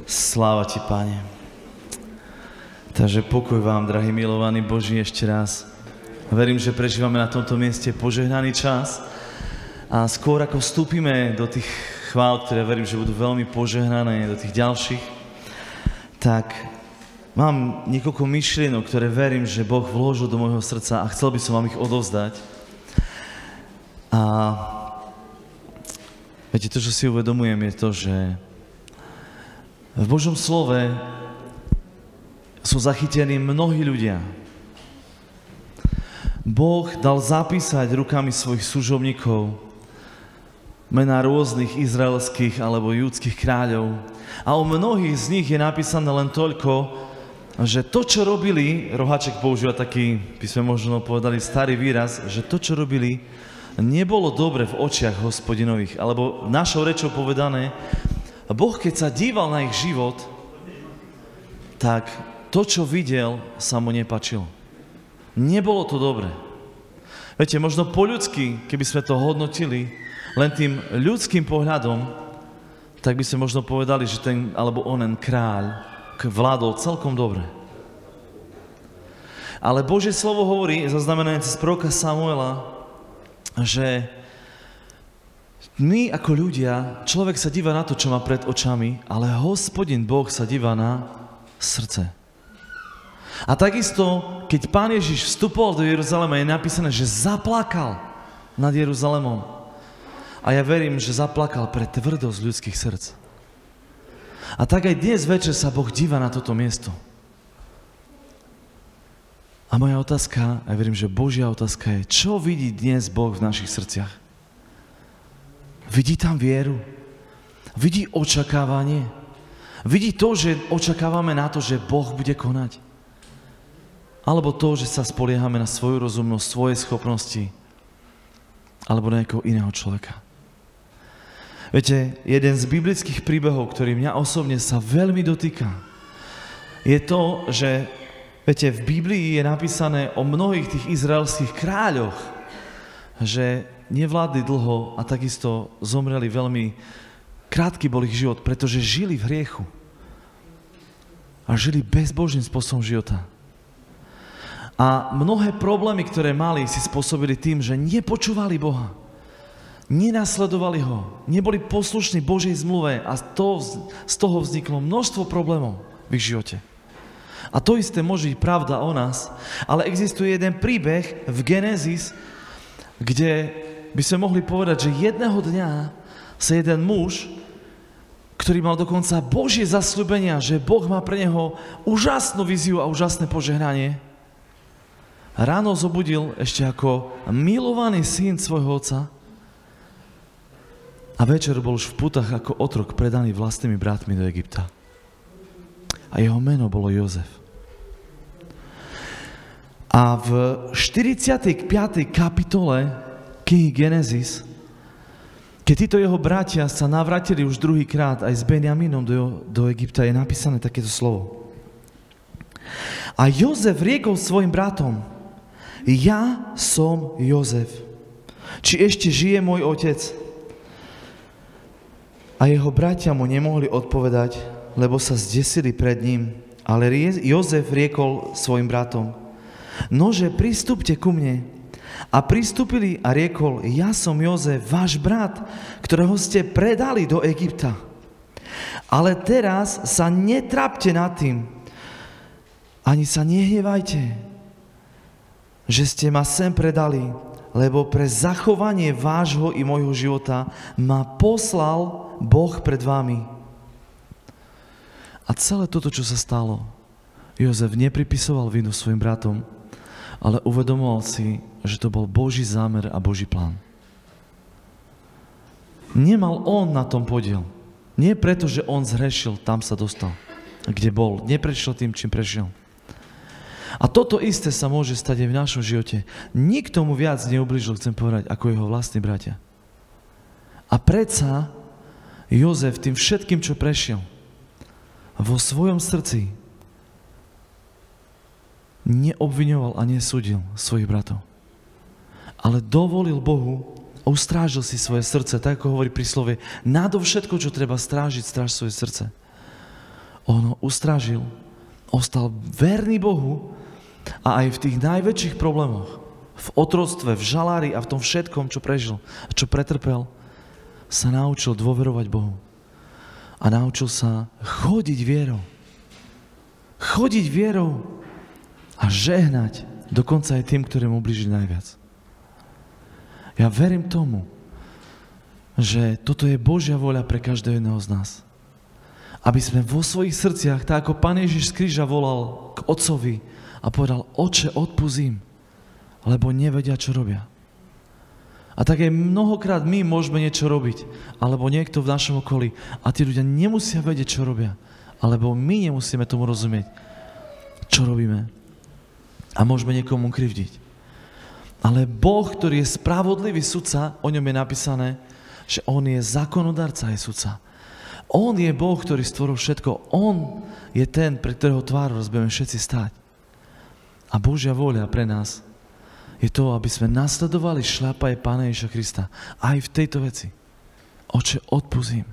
Sláva Ti, Pane. Takže pokoj vám, drahí milovaní Boží, ešte raz. Verím, že prežívame na tomto mieste požehnaný čas a skôr ako vstúpime do tých chvál, ktoré verím, že budú veľmi požehnané, do tých ďalších, tak mám niekoľko myšlienok, ktoré verím, že Boh vložil do môjho srdca a chcel by som vám ich odovzdať. A viete, to, čo si uvedomujem, je to, že v Božom slove sú zachytení mnohí ľudia. Boh dal zapísať rukami svojich služobníkov mená rôznych izraelských alebo judských kráľov. A o mnohých z nich je napísané len toľko, že to, čo robili, Roháček používa taký, by sme možno povedali starý výraz, že to, čo robili, nebolo dobre v očiach Hospodinových. Alebo našou rečou povedané, Boh, keď sa díval na ich život, tak to, čo videl, sa mu nepáčilo. Nebolo to dobré. Viete, možno po ľudsky, keby sme to hodnotili len tým ľudským pohľadom, tak by sme možno povedali, že ten alebo onen kráľ vládol celkom dobre. Ale Božie slovo hovorí, zaznamenané cez proroka Samuela, že my ako ľudia, človek sa díva na to, čo má pred očami, ale Hospodin Boh sa díva na srdce. A takisto, keď Pán Ježiš vstupoval do Jeruzalema, je napísané, že zaplakal nad Jeruzalemom. A ja verím, že zaplakal pre tvrdosť ľudských srdc. A tak aj dnes večer sa Boh díva na toto miesto. A moja otázka, ja verím, že Božia otázka je, čo vidí dnes Boh v našich srdciach? Vidí tam vieru? Vidí očakávanie? Vidí to, že očakávame na to, že Boh bude konať? Alebo to, že sa spoliehame na svoju rozumnosť, svoje schopnosti? Alebo na nejakého iného človeka? Viete, jeden z biblických príbehov, ktorý mňa osobne sa veľmi dotýka, je to, že viete, v Biblii je napísané o mnohých tých izraelských kráľoch, že nevládli dlho a takisto zomreli veľmi krátky bol ich život, pretože žili v hriechu a žili bezbožným spôsobom života. A mnohé problémy, ktoré mali, si spôsobili tým, že nepočúvali Boha, nenasledovali ho, neboli poslušní Božej zmluve a z toho vzniklo množstvo problémov v ich živote. A to isté môže byť pravda o nás, ale existuje jeden príbeh v Genesis, kde by sme mohli povedať, že jedného dňa sa jeden muž, ktorý mal dokonca Božie zasľúbenia, že Boh má pre neho úžasnú víziu a úžasné požehnanie, ráno zobudil ešte ako milovaný syn svojho otca a večer bol už v putách ako otrok predaný vlastnými bratmi do Egypta. A jeho meno bolo Jozef. A v 45. kapitole knihy Genesis, keď títo jeho bratia sa navrátili už druhýkrát aj s Benjamínom do Egypta, je napísané takéto slovo. A Jozef riekol svojim bratom, ja som Jozef. Či ešte žije môj otec? A jeho bratia mu nemohli odpovedať, lebo sa zdesili pred ním. Ale Jozef riekol svojim bratom, nože pristúpte ku mne. A pristúpili a riekol, ja som Jozef, váš brat, ktorého ste predali do Egypta. Ale teraz sa netrápte nad tým, ani sa nehnevajte, že ste ma sem predali, lebo pre zachovanie vášho i môjho života ma poslal Boh pred vami. A celé toto, čo sa stalo, Jozef nepripisoval vinu svojim bratom, ale uvedomoval si, že to bol Boží zámer a Boží plán. Nemal on na tom podiel. Nie preto, že on zhrešil, tam sa dostal, kde bol. Neprešiel tým, čím prešiel. A toto isté sa môže stať aj v našom živote. Nikto mu viac neublížil, chcem povedať, ako jeho vlastní bratia. A predsa Jozef tým všetkým, čo prešiel, vo svojom srdci neobviňoval a nesúdil svojich bratov. Ale dovolil Bohu, ustrážil si svoje srdce, tak ako hovorí príslovie, nadovšetko, čo treba strážiť, stráž svoje srdce. On ho ustrážil, ostal verný Bohu a aj v tých najväčších problémoch, v otroctve, v žalári a v tom všetkom, čo prežil a čo pretrpel, sa naučil dôverovať Bohu. A naučil sa chodiť vierou. Chodiť vierou a žehnať dokonca aj tým, ktorí mu ublížili najviac. Ja verím tomu, že toto je Božia vôľa pre každého jedného z nás. Aby sme vo svojich srdciach, tak ako Pán Ježiš z kríža volal k Otcovi a povedal: Oče, odpusť im, lebo nevedia, čo robia. A tak aj mnohokrát my môžeme niečo robiť, alebo niekto v našom okolí, a tí ľudia nemusia vedieť, čo robia, alebo my nemusíme tomu rozumieť, čo robíme. A môžeme niekomu krivdiť. Ale Boh, ktorý je spravodlivý sudca, o ňom je napísané, že on je zákonodarca aj sudca. On je Boh, ktorý stvoril všetko. On je ten, pre ktorého tvár budeme všetci stáť. A Božia vôľa pre nás je to, aby sme nasledovali šľapaje Pána Ježiša Krista. Aj v tejto veci. Oče, odpusť im.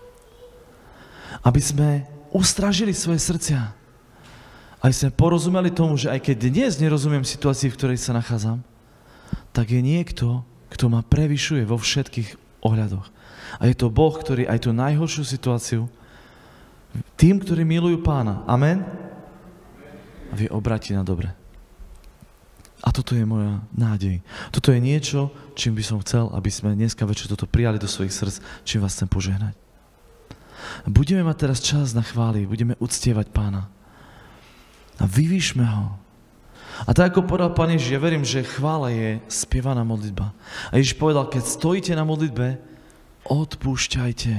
Aby sme ustražili svoje srdcia. Aby sme porozumeli tomu, že aj keď dnes nerozumiem situácii, v ktorej sa nachádzam, tak je niekto, kto ma prevyšuje vo všetkých ohľadoch. A je to Boh, ktorý aj tú najhoršiu situáciu tým, ktorí milujú Pána, amen, vie obrátiť na dobre. A toto je moja nádej. Toto je niečo, čím by som chcel, aby sme dneska večer toto prijali do svojich srdc, čím vás chcem požehnať. Budeme mať teraz čas na chvály, budeme uctievať Pána. A vyvýšme ho. A tak ako povedal Pán Ježiš, ja verím, že chvála je spievaná modlitba. A Ježiš povedal, keď stojíte na modlitbe, odpúšťajte.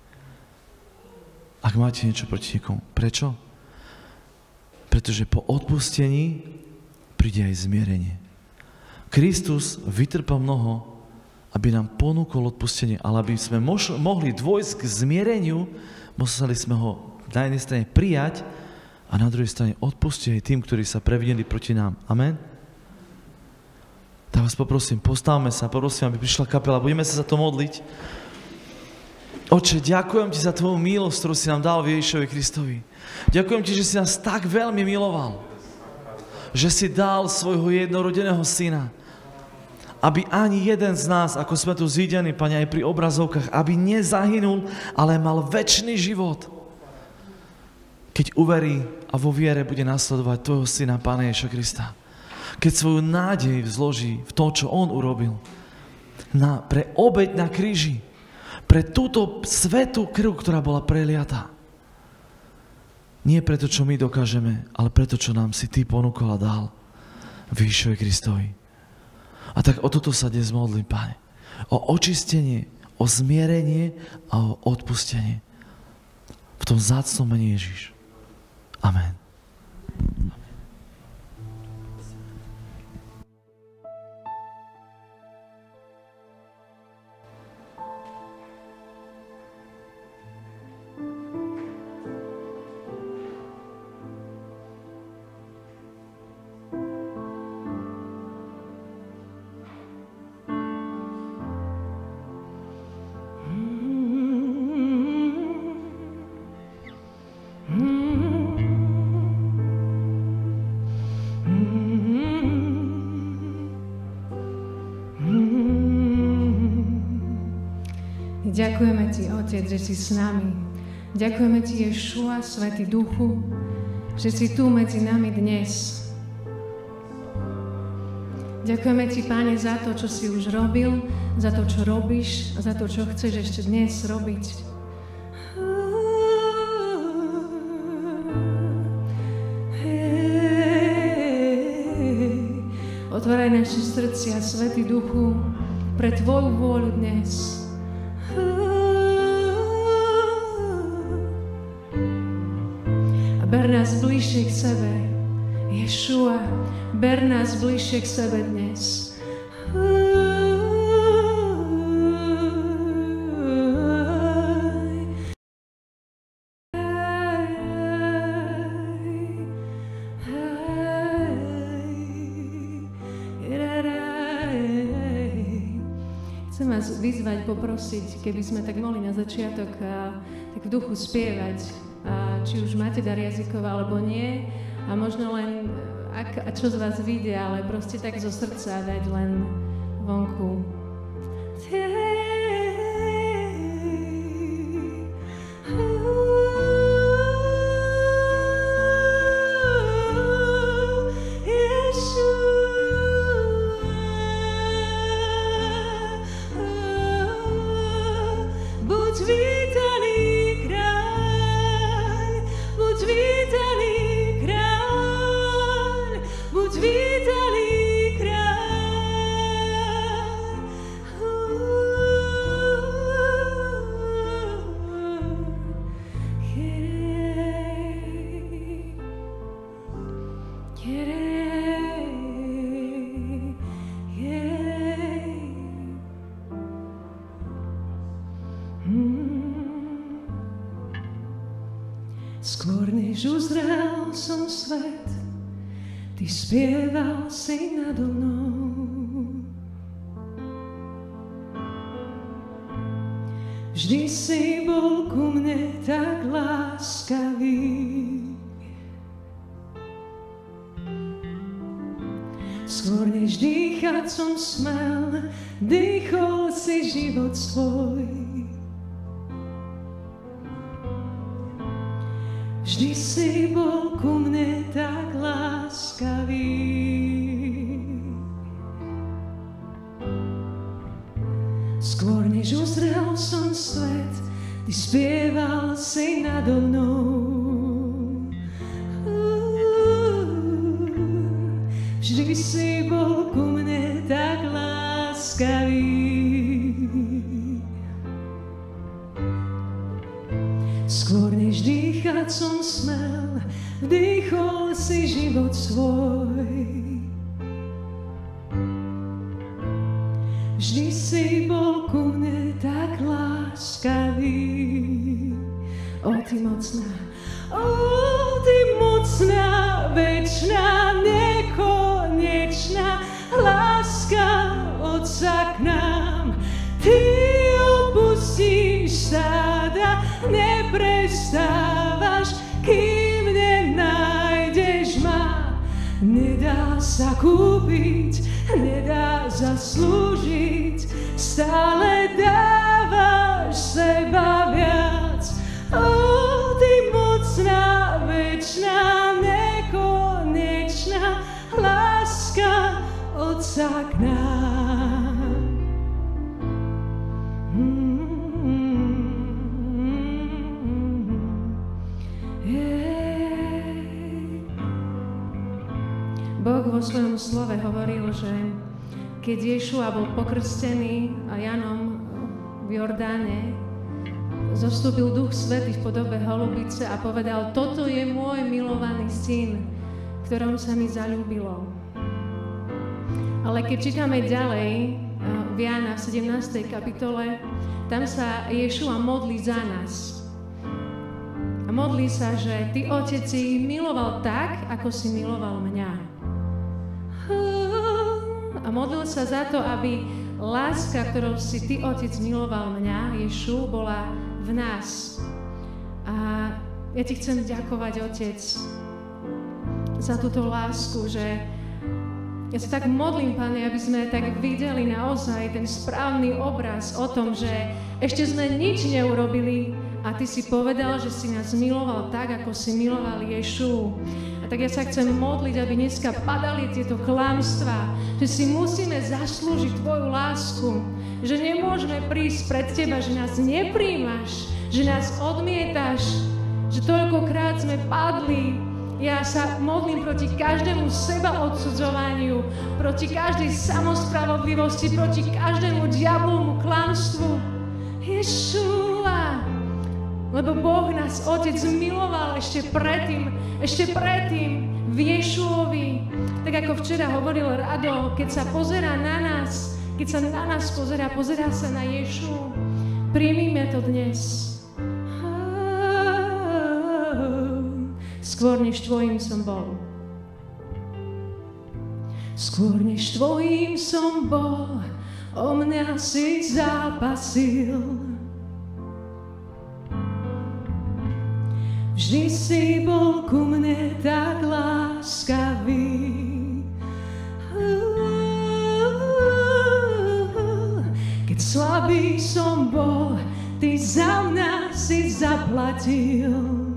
Ak máte niečo proti niekomu. Prečo? Pretože po odpustení príde aj zmierenie. Kristus vytrpel mnoho, aby nám ponúkol odpustenie, ale aby sme mohli dôjsť k zmiereniu, museli sme ho na jednej strane prijať a na druhej strane odpustiť aj tým, ktorí sa previnili proti nám. Amen? Tak vás poprosím, postavme sa, poprosím, aby prišla kapela, budeme sa za to modliť. Oče, ďakujem ti za tvoju milosť, ktorú si nám dal v Ježišovi Kristovi. Ďakujem ti, že si nás tak veľmi miloval, že si dal svojho jednorodeného syna, aby ani jeden z nás, ako sme tu zídení, Pane, aj pri obrazovkách, aby nezahynul, ale mal večný život. Keď uverí a vo viere bude nasledovať tvojho syna, Pána Ježiša Krista. Keď svoju nádej vzloží v to, čo on urobil. Pre obeť na kríži. Pre túto svätú krv, ktorá bola preliatá. Nie preto, čo my dokážeme, ale preto, čo nám si ty ponúkol a dal v Ježišovi Kristovi. A tak o toto sa dnes modlím, Pane. O očistenie, o zmierenie a o odpustenie. V tom vzácnom mene Ježiš. Amen. Ďakujeme ti, Otec, že si s nami. Ďakujeme ti, Ješua, Svätý Duchu, že si tu medzi nami dnes. Ďakujeme ti, Páne, za to, čo si už robil, za to, čo robíš a za to, čo chceš ešte dnes robiť. Otváraj naše srdcia, Svätý Duchu, pre tvoju vôľu dnes. A ber nás bližšie k sebe. Ješua, ber nás bližšie k sebe dnes. Chcem vás vyzvať, poprosiť, keby sme tak mohli na začiatok tak v duchu spievať či už máte dar jazykov alebo nie, a možno len čo z vás vyjde, ale proste tak zo srdca dať len vonku. Skôr než uzrel som svet, ty spieval si nado mnou. Vždy si bol ku mne tak láskavý. Skôr než dýchať som smel, dýchol si život svoj. Vždy si bol ku mne tak láskavý. Skôr než uzrel som svet, ty spieval si nado mnou. Vždy si bol ku mne tak láskavý. Skôr než dýchať som smel, vdýchol si život svoj. Vždy si bol ku mne tak láskavý. O, ty mocná, večná, nekonečná láska Otca k nám. Ty opustíš stáda, neprestávaš, kým nenájdeš ma. Nedá sa kúpiť, nedá zaslúžiť, stále dávaš seba viac. O, ty mocná, večná, nekonečná láska Otca k nám. Boh vo svojom slove hovoril, že keď Ješua bol pokrstený a Janom v Jordáne, zostúpil Duch Svätý v podobe holubice a povedal: toto je môj milovaný syn, v ktorom sa mi zaľúbilo. Ale keď čítame ďalej v Jána v 17. kapitole, tam sa Ješua modlí za nás. A modlí sa, že ty, Otec, si miloval tak, ako si miloval mňa. A modlil sa za to, aby láska, ktorou si ty, Otec, miloval mňa, Ješu, bola v nás. A ja ti chcem ďakovať, Otec, za túto lásku, že ja sa tak modlím, Pane, aby sme tak videli naozaj ten správny obraz o tom, že ešte sme nič neurobili a ty si povedal, že si nás miloval tak, ako si miloval Ješu. A tak ja sa chcem modliť, aby dneska padali tieto klamstvá, že si musíme zaslúžiť tvoju lásku, že nemôžeme prísť pred teba, že nás nepríjmaš, že nás odmietaš, že toľkokrát sme padli. Ja sa modlím proti každému sebaodsudzovaniu, proti každej samospravodlivosti, proti každému diablovmu klamstvu. Ješua, lebo Boh nás, Otec, miloval ešte predtým v Ješuovi. Tak ako včera hovoril Rado, keď sa pozerá na nás, keď sa na nás pozerá sa na Ješu. Príjmime to dnes. Skôr než tvojím som bol. Skôr než tvojím som bol, o mňa si zápasil. vždy si bol ku mne tak láskavý. Keď slabý som bol, ty za mňa si zaplatil.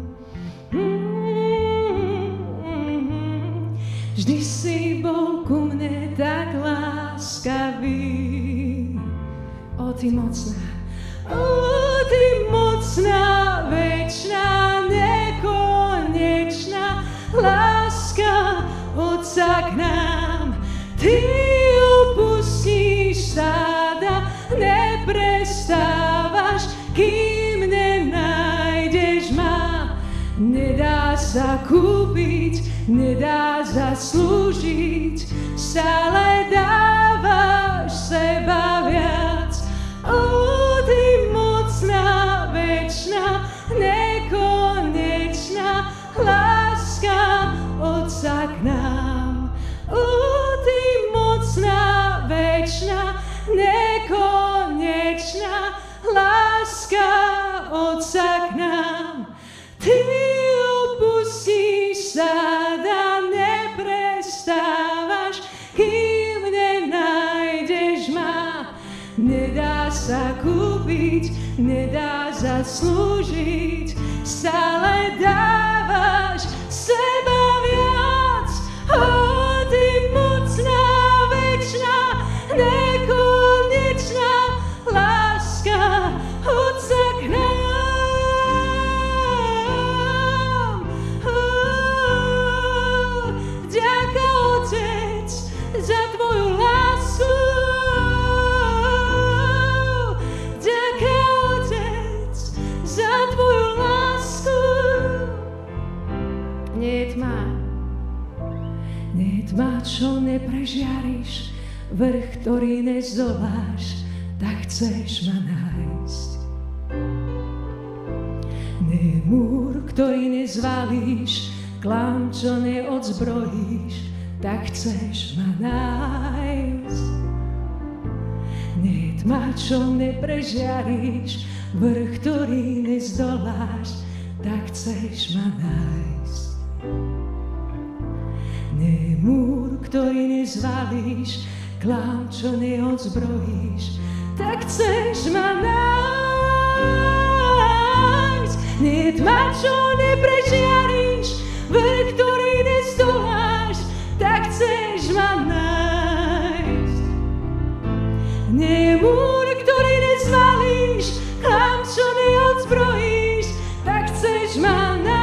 Vždy si bol ku mne tak láskavý. O, ty mocná, ty mocná, večná, nekonečná láska Otca k nám. Ty opustíš stáda, neprestávaš, kým nenájdeš ma. Nedá sa kúpiť, nedá zaslúžiť, stále dávaš seba viac. O, ty mocná, večná, nekonečná láska Otca k nám. O, ty mocná, večná, nekonečná láska Otca k nám. Ty opustíš stáda, neprestávaš, kým nenájdeš ma. Nedá sa kúpiť, nedá zaslúžiť, stále dávaš seba viac. O, ty mocná, večná, nekonečná láska Otca k nám. Vďaka, Otec, za tvoju lásku. Vďaka, Otec, za tvoju lásku. Nie je tma, čo neprežiariš, vrch, ktorý nezdoláš, tak chceš ma nájsť. Nie je múr, ktorý nezvalíš, klam, čo neodzbrojíš, tak chceš ma nájsť. Nie je tma, čo neprežiariš, vrch, ktorý nezdoláš, tak chceš ma nájsť. Nie je múr, ktorý nezvalíš, klam, čo neodzbrojíš, tak chceš ma nájsť. Nie je tma, čo neprežiariš, vrch, ktorý nezdoláš, tak chceš ma nájsť. Nie je múr, ktorý nezvalíš, klam, čo neodzbrojíš, tak chceš ma nájsť.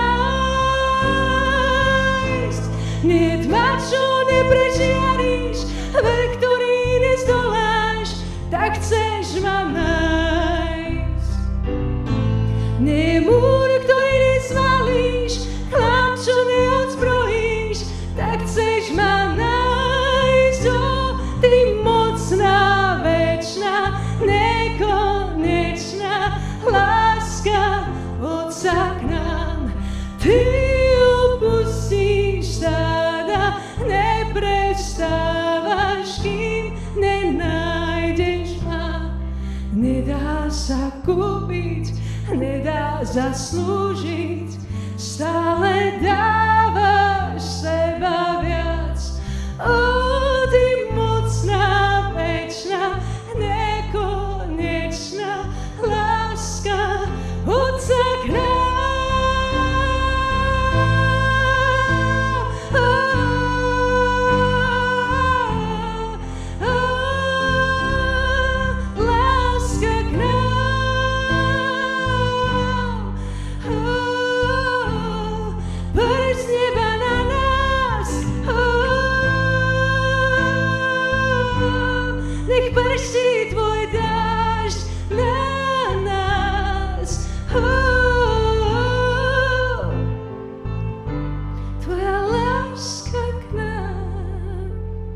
Nie je tma, čo neprežiariš, vrch, ktorý nezdoláš, tak chceš ma nájsť. Nie je múr, ktorý nezvalíš, klam, čo neodzbrojíš, tak chceš ma nájsť. O, ty mocná, večná, nekonečná láska Otca k nám. Ty opustíš stáda, neprestávaš, kým nenájdeš ma. Nedá sa kúpiť, nedá zaslúžiť, stále dávaš seba viac. O, ty mocná, večná, nekonečná láska Otca k nám. Prší tvoj dážď na nás. Tvoja láska k nám.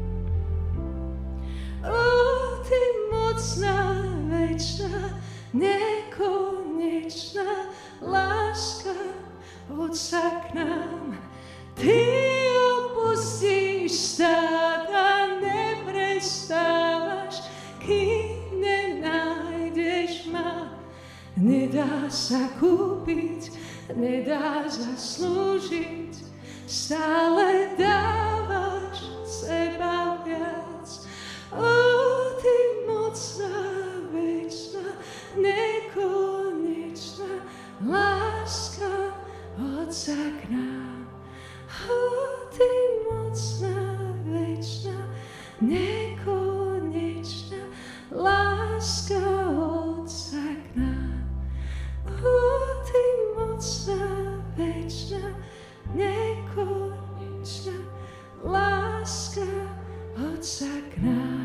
O, ty mocná, večná, nekonečná láska Otca k nám. Ty opustíš stáda, neprestávaš, kým nenájdeš ma. Nedá sa kúpiť, nedá zaslúžiť, stále dávaš seba viac. Ó, ty mocná, večná, nekonečná láska Otca k nám. Ó, ty mocná, večná, nekonečná láska Otca k nám. Ó, ty mocná, večná, nekonečná láska Otca k nám.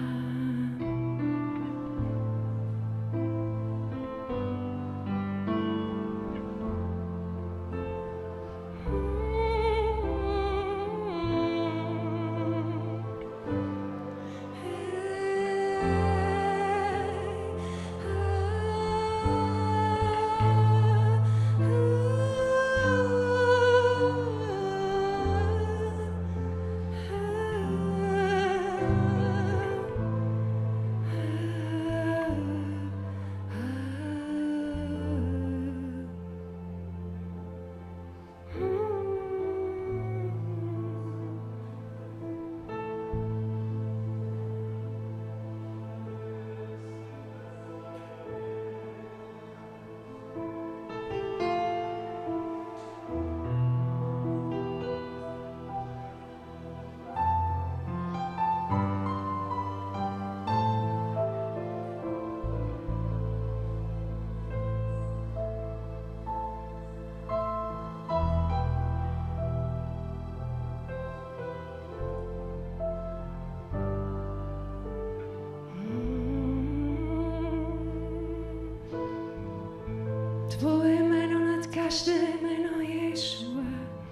Tvoje meno nad každé meno, Ješua.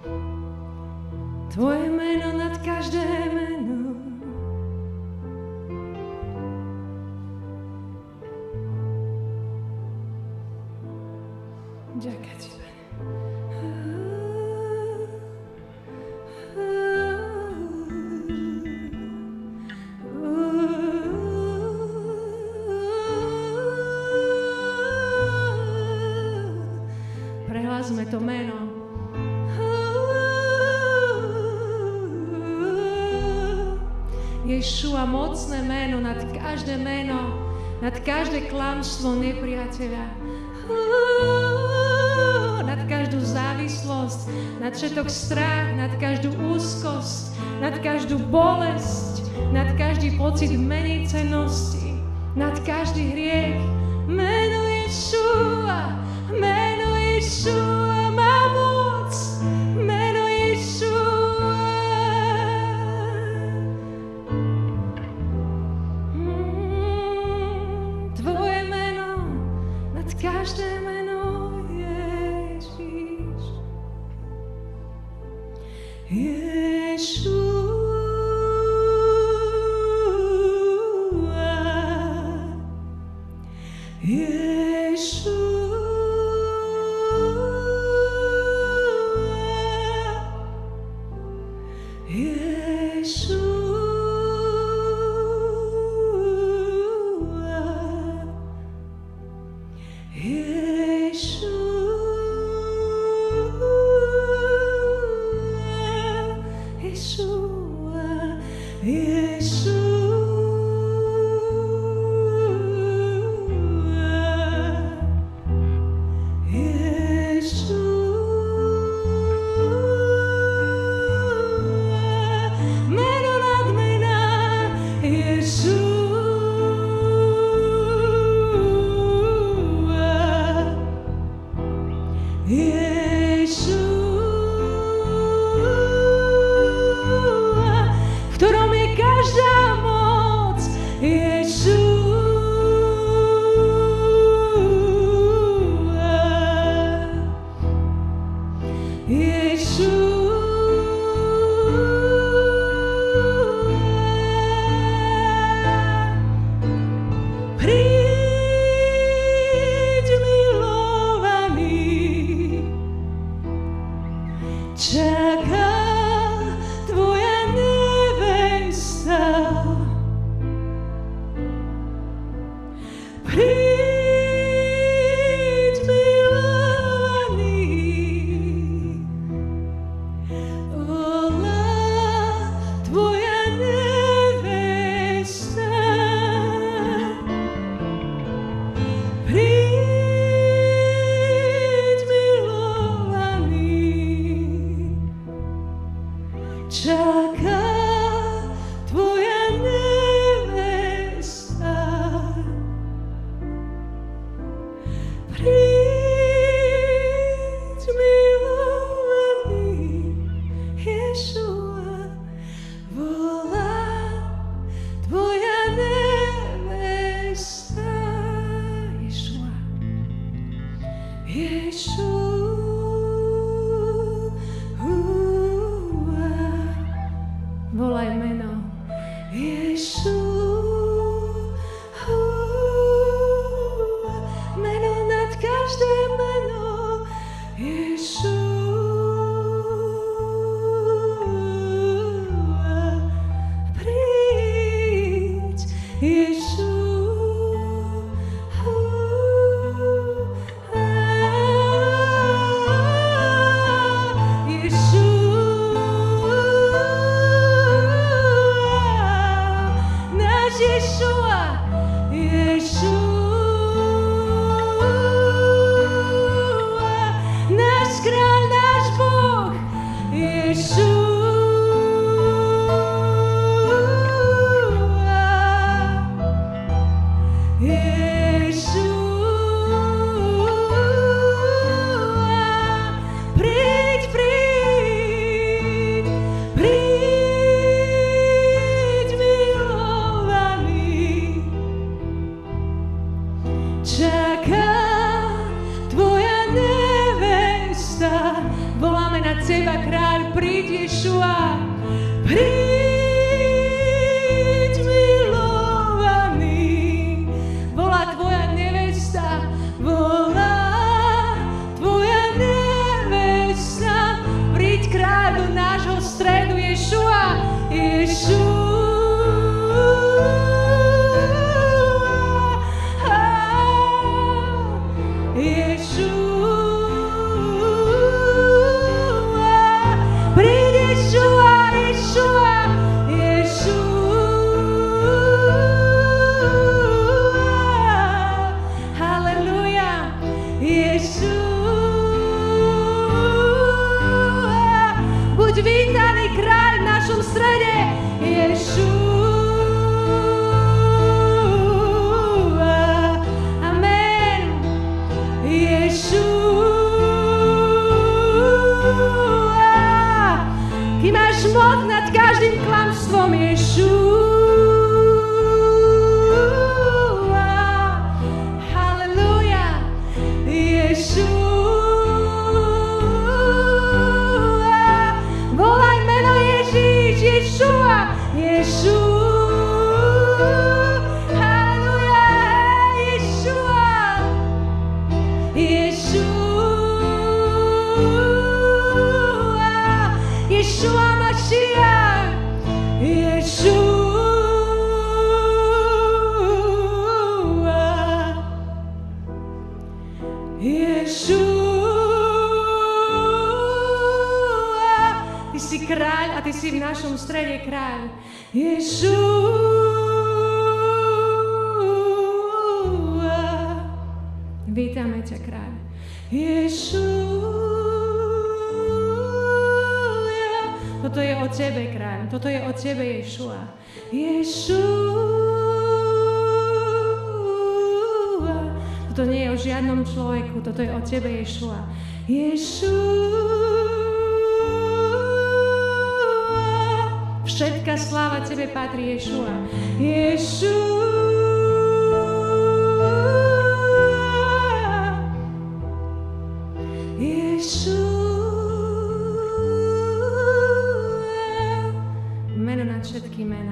Tvoje meno nad každé meno. Ďakujem ti, Pane. Prehlásme to meno. Ješua, mocné meno nad každé meno, nad každé klamstvo nepriateľa, nad každú závislosť, nad všetok strach, nad každú úzkosť, nad každú bolesť, nad každý pocit menícenosti, nad každý hriech. Meno Ješua, meno Ješua má moc, meno Ješua. Tvoje meno nad každé meno, Ježiš. Ješua. Príď milovaný, Vítame ťa, kráľ. Toto je o tebe, kráľ. Toto je o tebe, Ješua. Toto nie je o žiadnom človeku. Toto je o tebe, Ješua. Všetká sláva tebe patrí, Ješua. Meno nad všetky mená.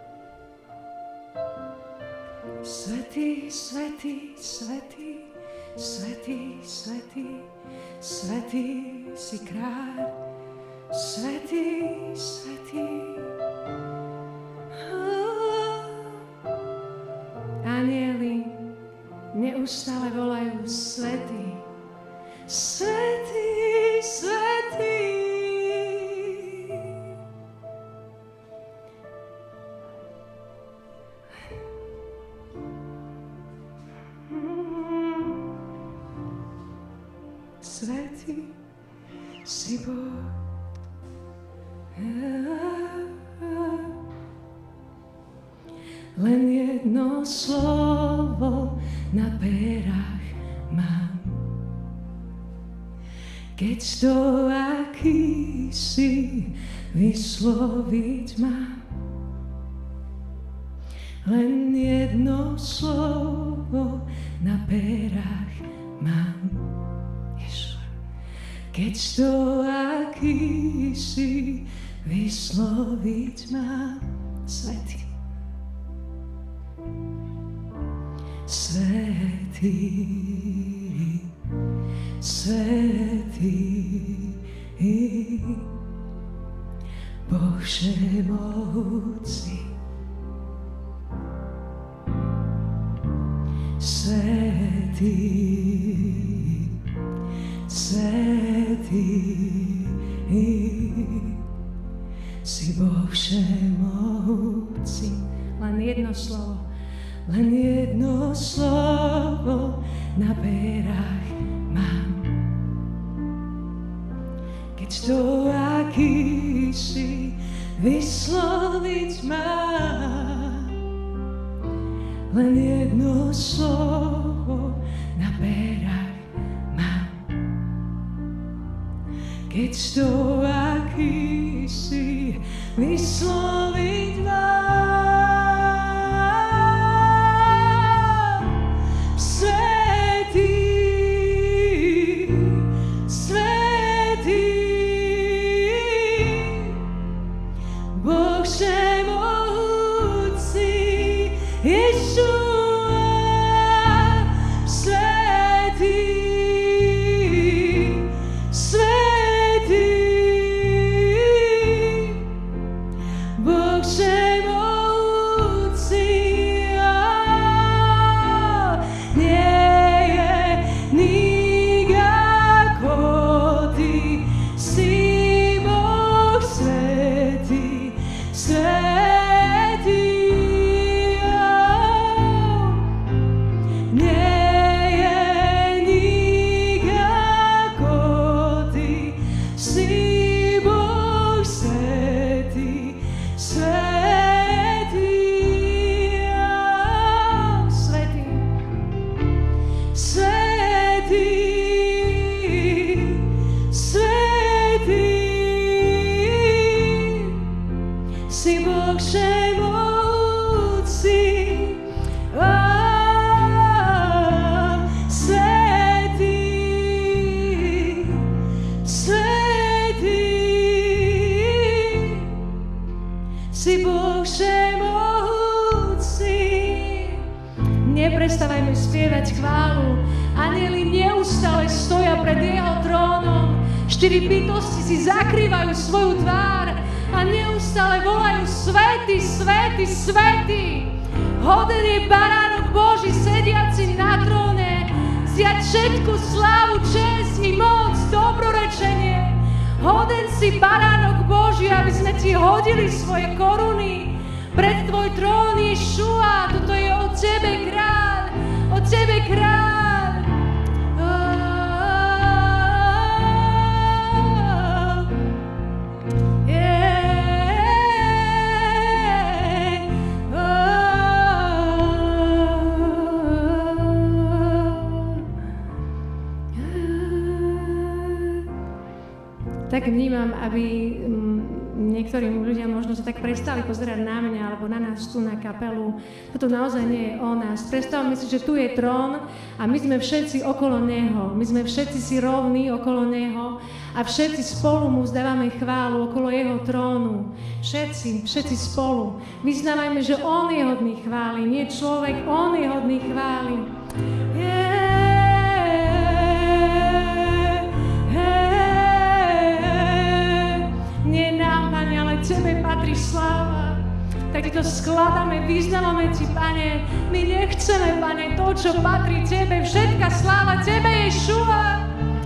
Svätý, svätý, svätý Svätý, svätý, svätý si kráľ, svätý, svätý. Anjeli neustále volajú svätý, svätý, svätý. Svätý si Boh. Len jedno slovo na perách mám. Keď to, aký si, vysloviť mám. Len jedno slovo na perách mám. Keď to, aký si, vysloviť mám. Svätý. Svätý, svätý, Boh všemohúci. Svätý, svätý, si Boh všemohúci. Len jedno slovo. Len jedno slovo na perách mám. Keď to, aký si, vysloviť mám. Len jedno slovo na perách mám. Keď to, aký si, vysloviť mám. Neprestávajme spievať chválu. Anjeli neustále stoja pred jeho trónom. 4 bytosti si zakrývajú svoju tvár a neustále volajú svätý, svätý, svätý. Hoden je baránok Boží sediaci na tróne, vziať všetku slávu, česť i moc, dobrorečenie. Hoden si baránok Boží, aby sme ti hodili svoje koruny pred tvoj trón, Ješua. Toto je o tebe kráľ, o tebe kráľ. Tak vnímam, aby niektorým ľuďom možno sa tak prestali pozerať na mňa alebo na nás tu na kapelu. Toto naozaj nie je o nás. Predstavme si, že tu je trón a my sme všetci okolo neho. My sme všetci si rovní okolo neho a všetci spolu mu vzdávame chválu okolo jeho trónu. Všetci spolu. Vyznávajme, že on je hodný chvály, nie človek, on je hodný chvály. Yeah. to skladáme, vyznávame Ti, Pane. My nechceme, Pane, to, čo patrí Tebe. Všetka sláva Tebe, Ješua.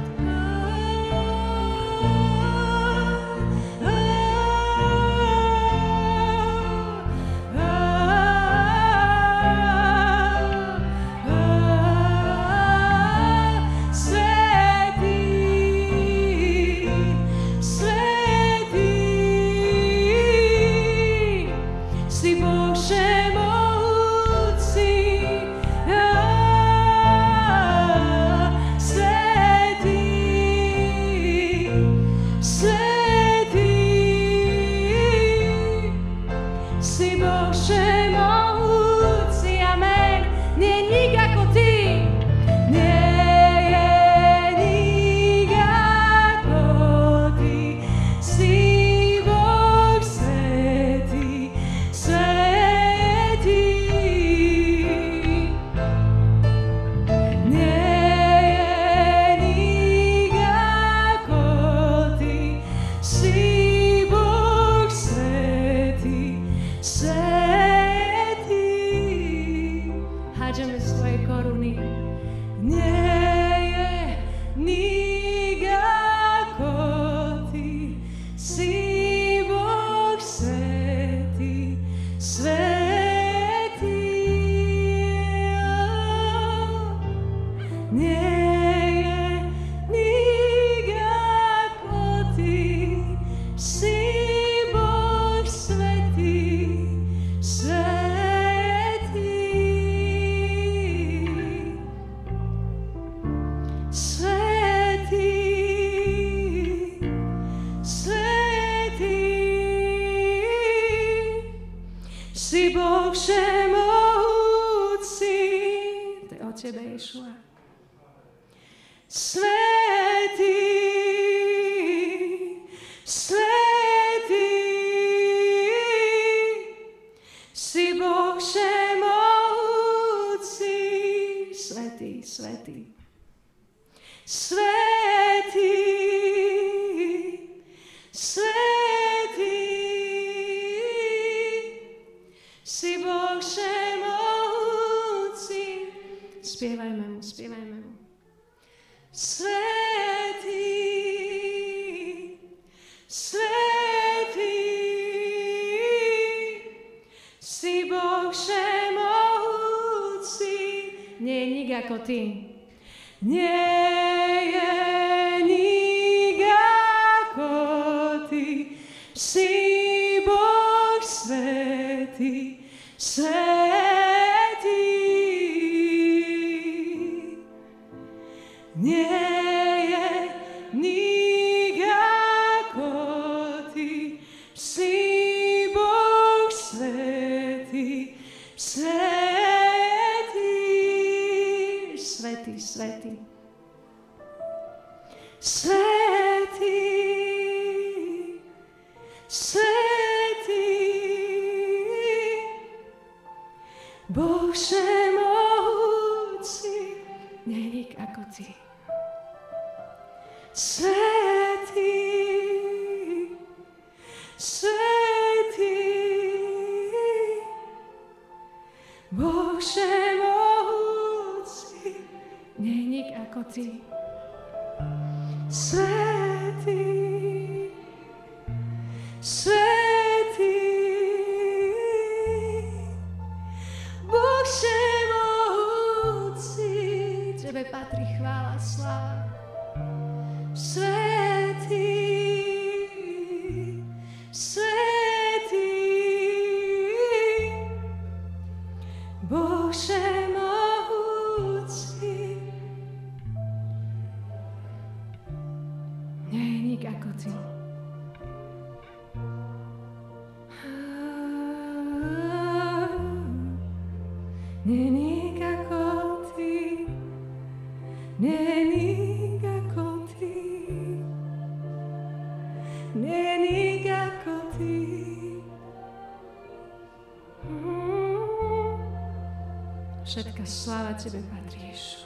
Všetka sláva Tebe patrí, Ježiš.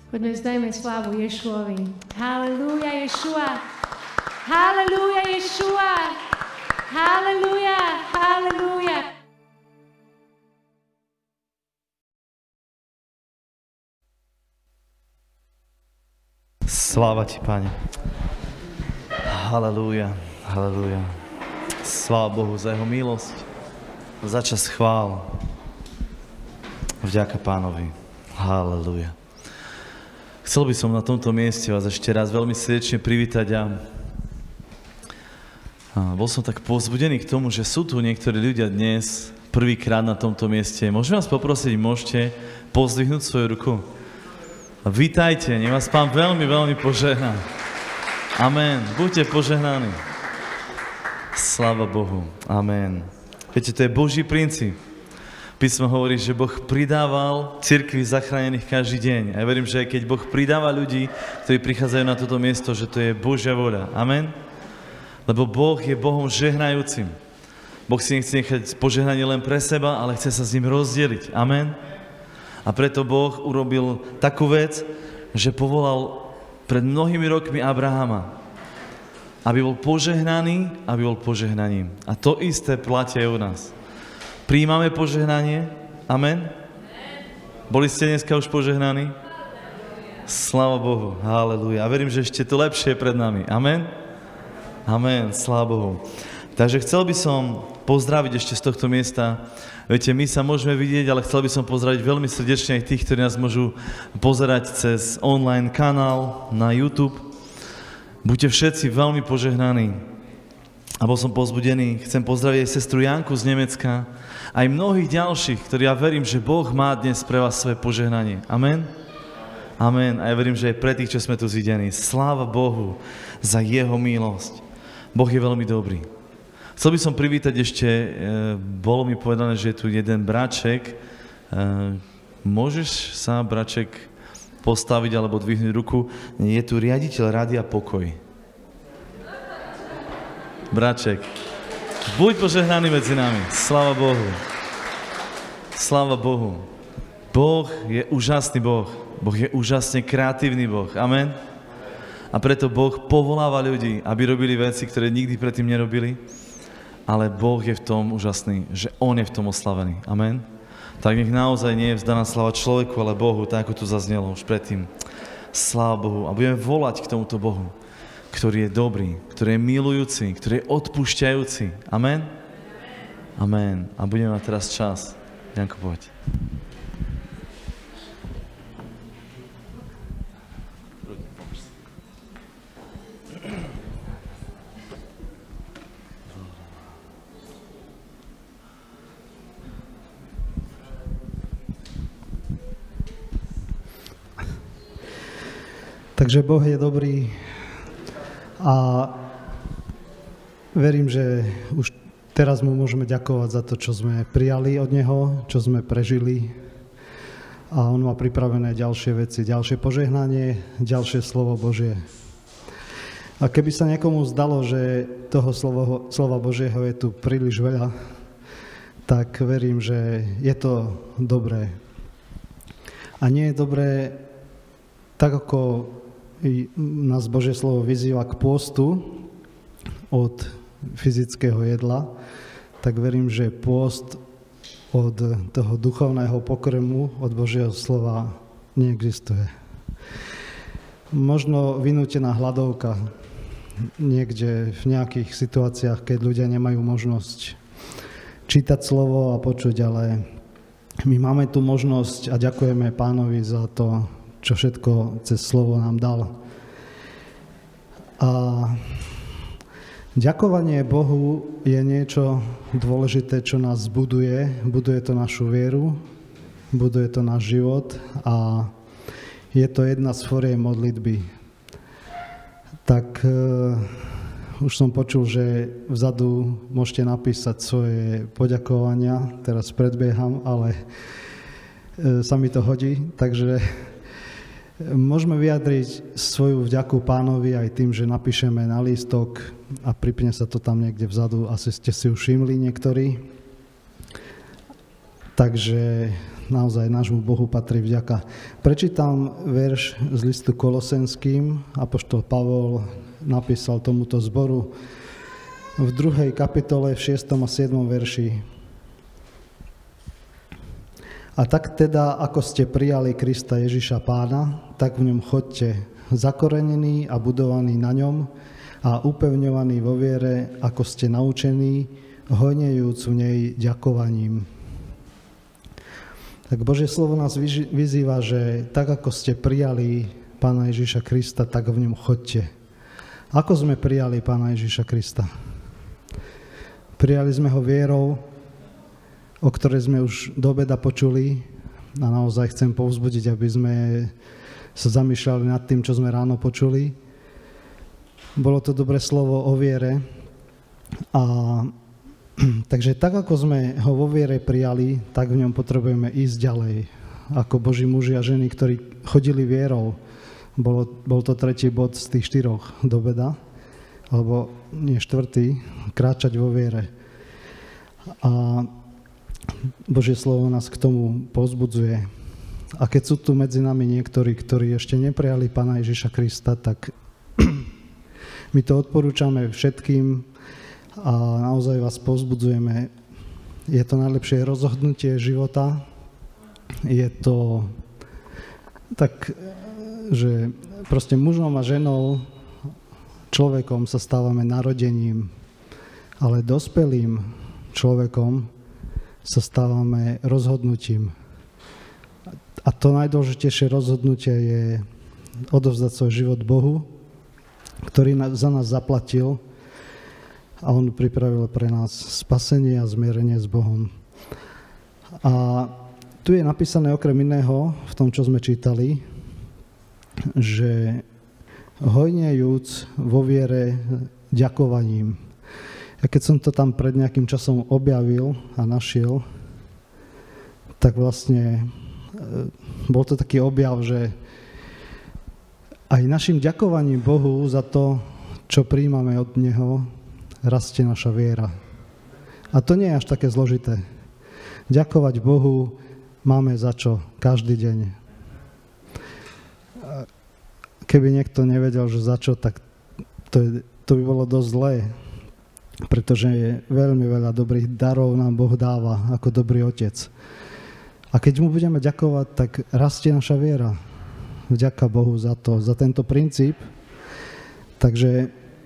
Poďme zdajme slávu Ješuovi. Halelúja, Ješua. Halelúja, Ješua. Halelúja, halelúja. Sláva ti, Pane. Halelúja, halelúja. Sláva Bohu za jeho milosť, za čas chvál. Vďaka Pánovi. Halelúja. Chcel by som na tomto mieste vás ešte raz veľmi srdečne privítať a bol som tak povzbudený k tomu, že sú tu niektorí ľudia dnes prvýkrát na tomto mieste. Môžem vás poprosiť, môžete pozdvihnúť svoju ruku? Vítajte, nech vás Pán veľmi, veľmi požehná. Amen. Buďte požehnaní. Sláva Bohu. Amen. Viete, to je Boží princíp. Písmo hovorí, že Boh pridával cirkvi zachránených každý deň. A ja verím, že keď Boh pridáva ľudí, ktorí prichádzajú na toto miesto, že to je Božia voľa. Amen. Lebo Boh je Bohom žehnajúcim. Boh si nechce nechať požehnanie len pre seba, ale chce sa s ním rozdeliť. Amen. A preto Boh urobil takú vec, že povolal pred mnohými rokmi Abrahama, aby bol požehnaný, aby bol požehnaním. A to isté platí aj u nás. Prijímame požehnanie? Amen? Boli ste dneska už požehnaní? Sláva Bohu. Halelúja. A verím, že ešte to lepšie je pred nami. Amen? Amen. Sláva Bohu. Takže chcel by som pozdraviť ešte z tohto miesta. Viete, my sa môžeme vidieť, ale chcel by som pozdraviť veľmi srdečne aj tých, ktorí nás môžu pozerať cez online kanál na YouTube. Buďte všetci veľmi požehnaní. A bol som povzbudený. Chcem pozdraviť aj sestru Janku z Nemecka. Aj mnohých ďalších, ktorí ja verím, že Boh má dnes pre vás svoje požehnanie. Amen? Amen. A ja verím, že aj pre tých, čo sme tu zidení. Sláva Bohu za jeho milosť. Boh je veľmi dobrý. Chcel by som privítať ešte, bolo mi povedané, že je tu jeden braček. Môžeš sa, braček, postaviť alebo dvihnúť ruku? Je tu riaditeľ Rádia Pokoj. Braček, buď požehnaný medzi nami. Sláva Bohu. Sláva Bohu. Boh je úžasný Boh. Boh je úžasne kreatívny Boh. Amen. A preto Boh povoláva ľudí, aby robili veci, ktoré nikdy predtým nerobili. Ale Boh je v tom úžasný, že On je v tom oslavený. Amen. Tak nech naozaj nie je vzdaná sláva človeku, ale Bohu, tak ako tu zaznelo už predtým. Sláva Bohu. A budeme volať k tomuto Bohu, ktorý je dobrý, ktorý je milujúci, ktorý je odpúšťajúci. Amen. Amen. A budeme mať teraz čas. Janko, poď. Takže Boh je dobrý a verím, že už teraz mu môžeme ďakovať za to, čo sme prijali od Neho, čo sme prežili. A On má pripravené ďalšie veci, ďalšie požehnanie, ďalšie slovo Božie. A keby sa niekomu zdalo, že toho slova Božieho je tu príliš veľa, tak verím, že je to dobré. A nie je dobré, tak ako nás Božie slovo vyzýva k pôstu od fyzického jedla, tak verím, že pôst od toho duchovného pokrmu, od Božieho slova neexistuje. Možno vynútená hladovka niekde v nejakých situáciách, keď ľudia nemajú možnosť čítať slovo a počuť, ale my máme tu možnosť a ďakujeme Pánovi za to, čo všetko cez slovo nám dal. A ďakovanie Bohu je niečo dôležité, čo nás buduje. Buduje to našu vieru, buduje to náš život a je to jedna z foriem modlitby. Tak už som počul, že vzadu môžete napísať svoje poďakovania. Teraz predbieham, ale sa mi to hodí, takže môžeme vyjadriť svoju vďaku Pánovi aj tým, že napíšeme na lístok a pripne sa to tam niekde vzadu. Asi ste si už všimli niektorí. Takže naozaj nášmu Bohu patrí vďaka. Prečítam verš z listu Kolosenským. Apoštol Pavol napísal tomuto zboru v 2. kapitole v 6. a 7. verši. A tak teda, ako ste prijali Krista Ježiša Pána, tak v ňom choďte, zakorenení a budovaní na ňom a upevňovaní vo viere, ako ste naučení, hojnejúc v nej ďakovaním. Tak Božie slovo nás vyzýva, že tak, ako ste prijali Pána Ježiša Krista, tak v ňom choďte. Ako sme prijali Pána Ježiša Krista? Prijali sme ho vierou, o ktorej sme už do obeda počuli, a naozaj chcem povzbudiť, aby sme sa zamýšľali nad tým, čo sme ráno počuli. Bolo to dobré slovo o viere. Takže tak, ako sme ho vo viere prijali, tak v ňom potrebujeme ísť ďalej. Ako Boží muži a ženy, ktorí chodili vierou. Bol to 3. bod z tých 4 do obeda, alebo nie 4. kráčať vo viere. A Božie slovo nás k tomu povzbudzuje. A keď sú tu medzi nami niektorí, ktorí ešte neprijali Pána Ježiša Krista, tak my to odporúčame všetkým a naozaj vás povzbudzujeme. Je to najlepšie rozhodnutie života. Je to tak, že proste mužom a ženou, človekom sa stávame narodením, ale dospelým človekom sa stávame rozhodnutím. A to najdôležitejšie rozhodnutie je odovzdať svoj život Bohu, ktorý za nás zaplatil a on pripravil pre nás spasenie a zmierenie s Bohom. A tu je napísané okrem iného, v tom, čo sme čítali, že hojnejúc vo viere ďakovaním. A keď som to tam pred nejakým časom objavil a našiel, tak vlastne bol to taký objav, že aj našim ďakovaním Bohu za to, čo prijímame od Neho, rastie naša viera. A to nie je až také zložité. Ďakovať Bohu máme za čo každý deň. Keby niekto nevedel, že za čo, tak to by bolo dosť zlé. Pretože veľmi veľa dobrých darov nám Boh dáva ako dobrý otec. A keď mu budeme ďakovať, tak rastie naša viera. Vďaka Bohu za tento princíp. Takže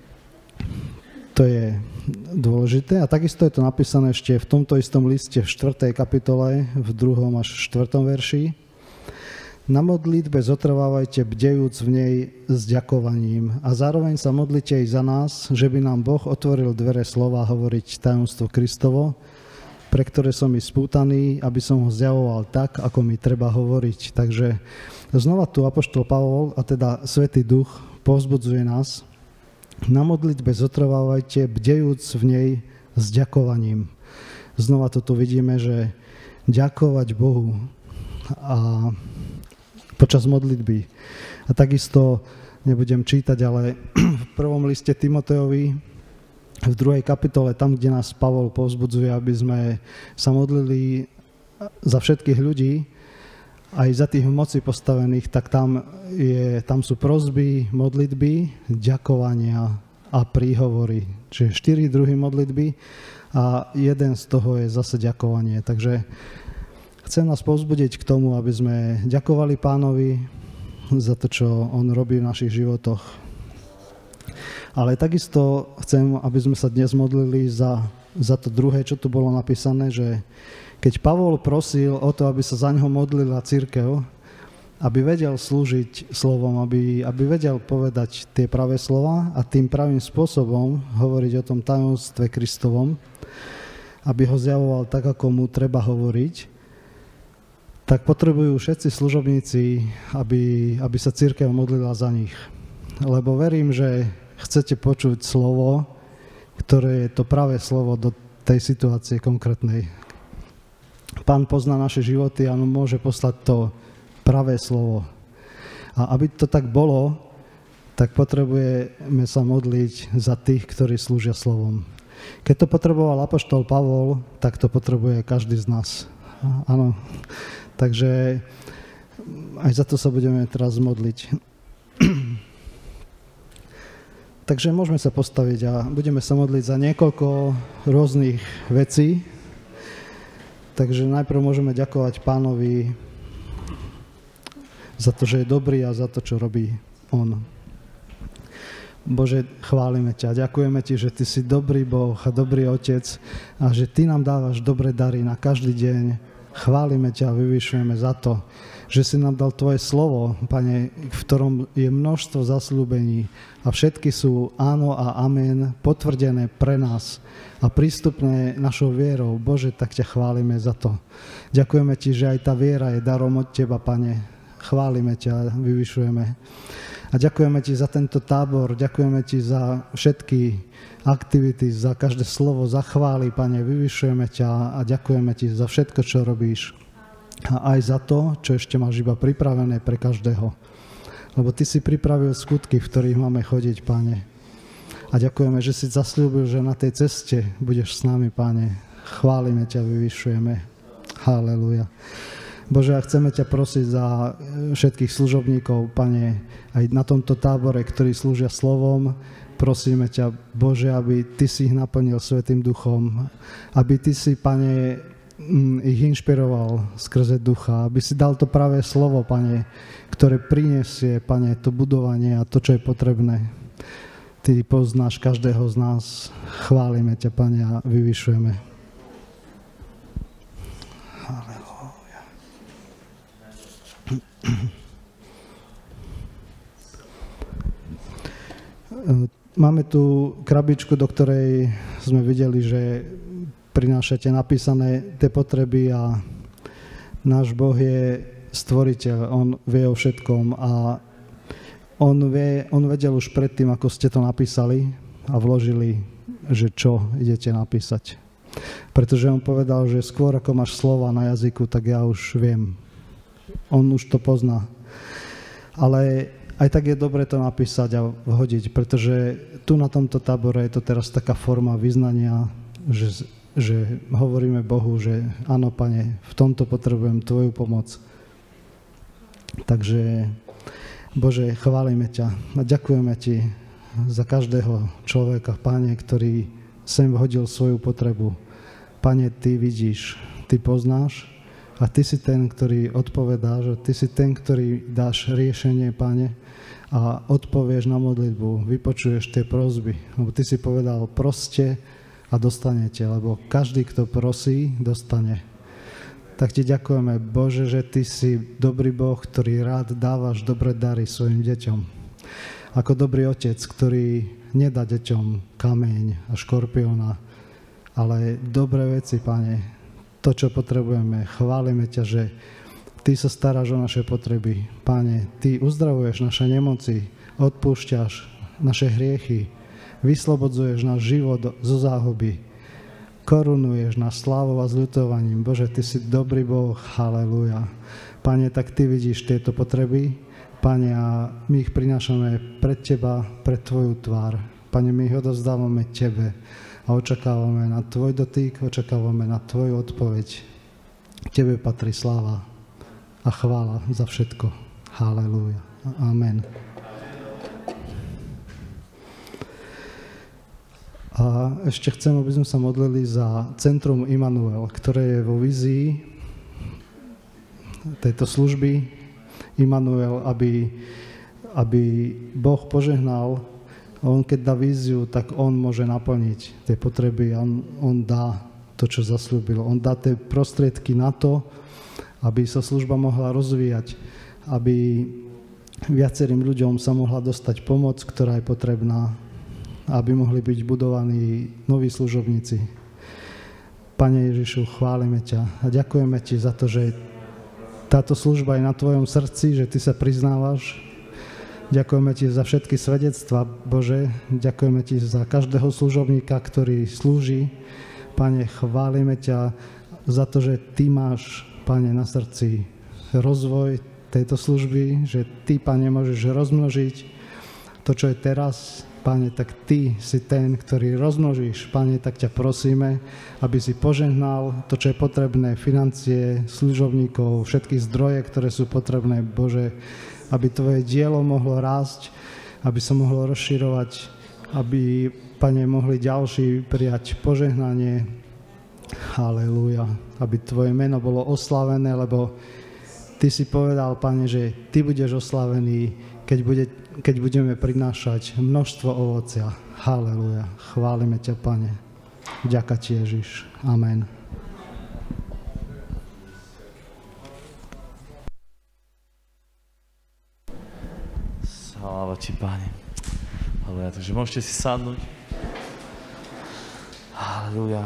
to je dôležité. A takisto je to napísané ešte v tomto istom liste v 4. kapitole, v 2. až 4. verši. Na modlitbe zotrvávajte bdejúc v nej s ďakovaním a zároveň sa modlite i za nás, že by nám Boh otvoril dvere slova hovoriť tajomstvo Kristovo, pre ktoré som i spútaný, aby som ho zjavoval tak, ako mi treba hovoriť. Takže znova tu apoštol Pavol, a teda Svätý Duch, povzbudzuje nás. Na modlitbe zotrvávajte bdejúc v nej s ďakovaním. Znova to tu vidíme, že ďakovať Bohu a počas modlitby. A takisto nebudem čítať, ale v 1. liste Timotejovi, v 2. kapitole, tam, kde nás Pavol povzbudzuje, aby sme sa modlili za všetkých ľudí, aj za tých v moci postavených, tak tam sú prosby, modlitby, ďakovania a príhovory. Čiže 4 druhy modlitby a jeden z toho je zase ďakovanie. Takže chcem nás povzbudiť k tomu, aby sme ďakovali Pánovi za to, čo on robí v našich životoch. Ale takisto chcem, aby sme sa dnes modlili za to druhé, čo tu bolo napísané, že keď Pavol prosil o to, aby sa za ňoho modlila cirkev, aby vedel slúžiť slovom, aby vedel povedať tie pravé slova a tým pravým spôsobom hovoriť o tom tajomstve Kristovom, aby ho zjavoval tak, ako mu treba hovoriť, tak potrebujú všetci služobníci, aby sa cirkev modlila za nich. Lebo verím, že chcete počuť slovo, ktoré je to pravé slovo do tej situácie konkrétnej. Pán pozná naše životy a on môže poslať to pravé slovo. A aby to tak bolo, tak potrebujeme sa modliť za tých, ktorí slúžia slovom. Keď to potreboval apoštol Pavol, tak to potrebuje každý z nás. Áno. Takže aj za to sa budeme teraz modliť. Takže môžeme sa postaviť a budeme sa modliť za niekoľko rôznych vecí. Takže najprv môžeme ďakovať Pánovi za to, že je dobrý a za to, čo robí On. Bože, chválime ťa. Ďakujeme ti, že ty si dobrý Boh a dobrý Otec a že ty nám dávaš dobré dary na každý deň. Chválime ťa a vyvyšujeme za to, že si nám dal tvoje slovo, Pane, v ktorom je množstvo zasľúbení a všetky sú áno a amen potvrdené pre nás a prístupné našou vierou. Bože, tak ťa chválime za to. Ďakujeme ti, že aj tá viera je darom od teba, Pane. Chválime ťa a vyvyšujeme. A ďakujeme ti za tento tábor, ďakujeme ti za všetky aktivity, za každé slovo, za chvály, Pane, vyvyšujeme ťa a ďakujeme ti za všetko, čo robíš. A aj za to, čo ešte máš iba pripravené pre každého. Lebo ty si pripravil skutky, v ktorých máme chodiť, Pane. A ďakujeme, že si zasľúbil, že na tej ceste budeš s nami, Pane. Chválime ťa, vyvyšujeme. Halelúja. Bože, a chceme ťa prosiť za všetkých služobníkov, Pane, aj na tomto tábore, ktorí slúžia slovom. Prosíme ťa, Bože, aby ty si ich naplnil Svätým Duchom, aby ty si, Pane, ich inšpiroval skrze Ducha, aby si dal to pravé slovo, Pane, ktoré prinesie, Pane, to budovanie a to, čo je potrebné. Ty poznáš každého z nás. Chválime ťa, Pane, a vyvyšujeme. Halelúja. Máme tu krabičku, do ktorej sme videli, že prinášate napísané tie potreby a náš Boh je stvoriteľ, on vie o všetkom a on vedel už predtým, ako ste to napísali a vložili, že čo idete napísať. Pretože on povedal, že skôr ako máš slova na jazyku, tak ja už viem. On už to pozná. Ale aj tak je dobre to napísať a vhodiť, pretože tu na tomto tábore je to teraz taká forma vyznania, že hovoríme Bohu, že áno, Pane, v tomto potrebujem tvoju pomoc. Takže, Bože, chválime ťa a ďakujeme ti za každého človeka, Pane, ktorý sem vhodil svoju potrebu. Pane, ty vidíš, ty poznáš a ty si ten, ktorý odpovedáš, ty si ten, ktorý dáš riešenie, Pane, a odpovieš na modlitbu, vypočuješ tie prosby, lebo ty si povedal, proste a dostanete, lebo každý, kto prosí, dostane. Tak ti ďakujeme, Bože, že ty si dobrý Boh, ktorý rád dávaš dobré dary svojim deťom. Ako dobrý otec, ktorý nedá deťom kameň a škorpióna, ale dobré veci, Pane, to, čo potrebujeme. Chválime ťa, že ty sa staráš o naše potreby. Pane, ty uzdravuješ naše nemoci, odpúšťaš naše hriechy, vyslobodzuješ náš život zo záhuby, korunuješ nás slávou a zľutovaním. Bože, ty si dobrý Boh, halelúja. Pane, tak ty vidíš tieto potreby, Pane, a my ich prinášame pred teba, pred tvoju tvár. Pane, my ich odovzdávame tebe a očakávame na tvoj dotyk, očakávame na tvoju odpoveď. Tebe patrí sláva a chvála za všetko. Halelúja. Amen. A ešte chcem, aby sme sa modlili za Centrum Immanuel, ktoré je vo vízii tejto služby Immanuel, aby Boh požehnal. On keď dá víziu, tak on môže naplniť tie potreby. On dá to, čo zasľúbil. On dá tie prostriedky na to, aby sa služba mohla rozvíjať, aby viacerým ľuďom sa mohla dostať pomoc, ktorá je potrebná, aby mohli byť budovaní noví služobníci. Pane Ježišu, chválime ťa a ďakujeme ti za to, že táto služba je na tvojom srdci, že ty sa priznávaš. Ďakujeme ti za všetky svedectvá, Bože. Ďakujeme ti za každého služobníka, ktorý slúži. Pane, chválime ťa za to, že ty máš, Pane, na srdci rozvoj tejto služby, že ty, Pane, môžeš rozmnožiť to, čo je teraz, Pane, tak Ty si ten, ktorý rozmnožíš. Pane, tak ťa prosíme, aby si požehnal to, čo je potrebné, financie, služobníkov, všetky zdroje, ktoré sú potrebné, Bože, aby Tvoje dielo mohlo rásť, aby sa mohlo rozširovať, aby, Pane, mohli ďalší prijať požehnanie. Halelúja. Aby Tvoje meno bolo oslavené, lebo Ty si povedal, Pane, že Ty budeš oslavený, keď budeme prinášať množstvo ovocia. Halelúja. Chválime ťa, Pane. Vďaka Ti, Ježiš. Amen. Sláva Ti, Pane. Halelúja. Takže môžete si sadnúť. Halelúja.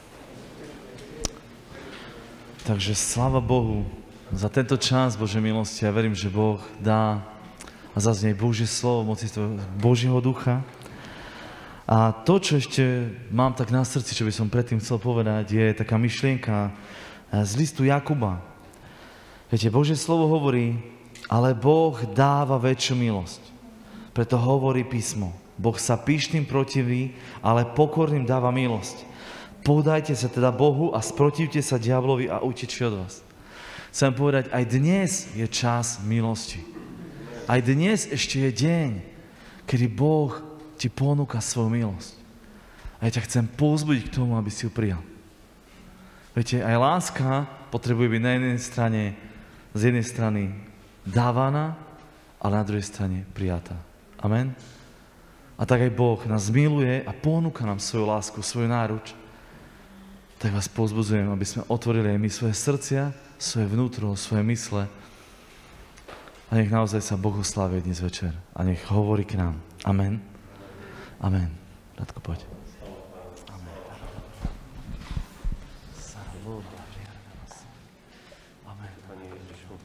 Takže sláva Bohu za tento čas Božej milosti. Ja verím, že Boh dá a zaznie Božie slovo, moci Božieho ducha. A to, čo ešte mám tak na srdci, čo by som predtým chcel povedať, je taká myšlienka z listu Jakuba. Viete, Božie slovo hovorí, ale Boh dáva väčšiu milosť. Preto hovorí písmo. Boh sa pyšným protiví, ale pokorným dáva milosť. Podajte sa teda Bohu a sprotivte sa diablovi a utečí od vás. Chcem povedať, aj dnes je čas milosti. Aj dnes ešte je deň, kedy Boh ti ponúka svoju milosť. A ja ťa chcem povzbudiť k tomu, aby si ju prijal. Viete, aj láska potrebuje byť na z jednej strany dávaná, ale na druhej strane prijatá. Amen? A tak aj Boh nás miluje a ponúka nám svoju lásku, svoju náruč. Tak vás povzbudzujem, aby sme otvorili aj my svoje srdcia, svoje vnútro, svoje mysle. A nech naozaj sa Boh oslávi dnes večer. A nech hovorí k nám. Amen. Amen. Radko, poď. Amen. Amen. Pane Ježišu.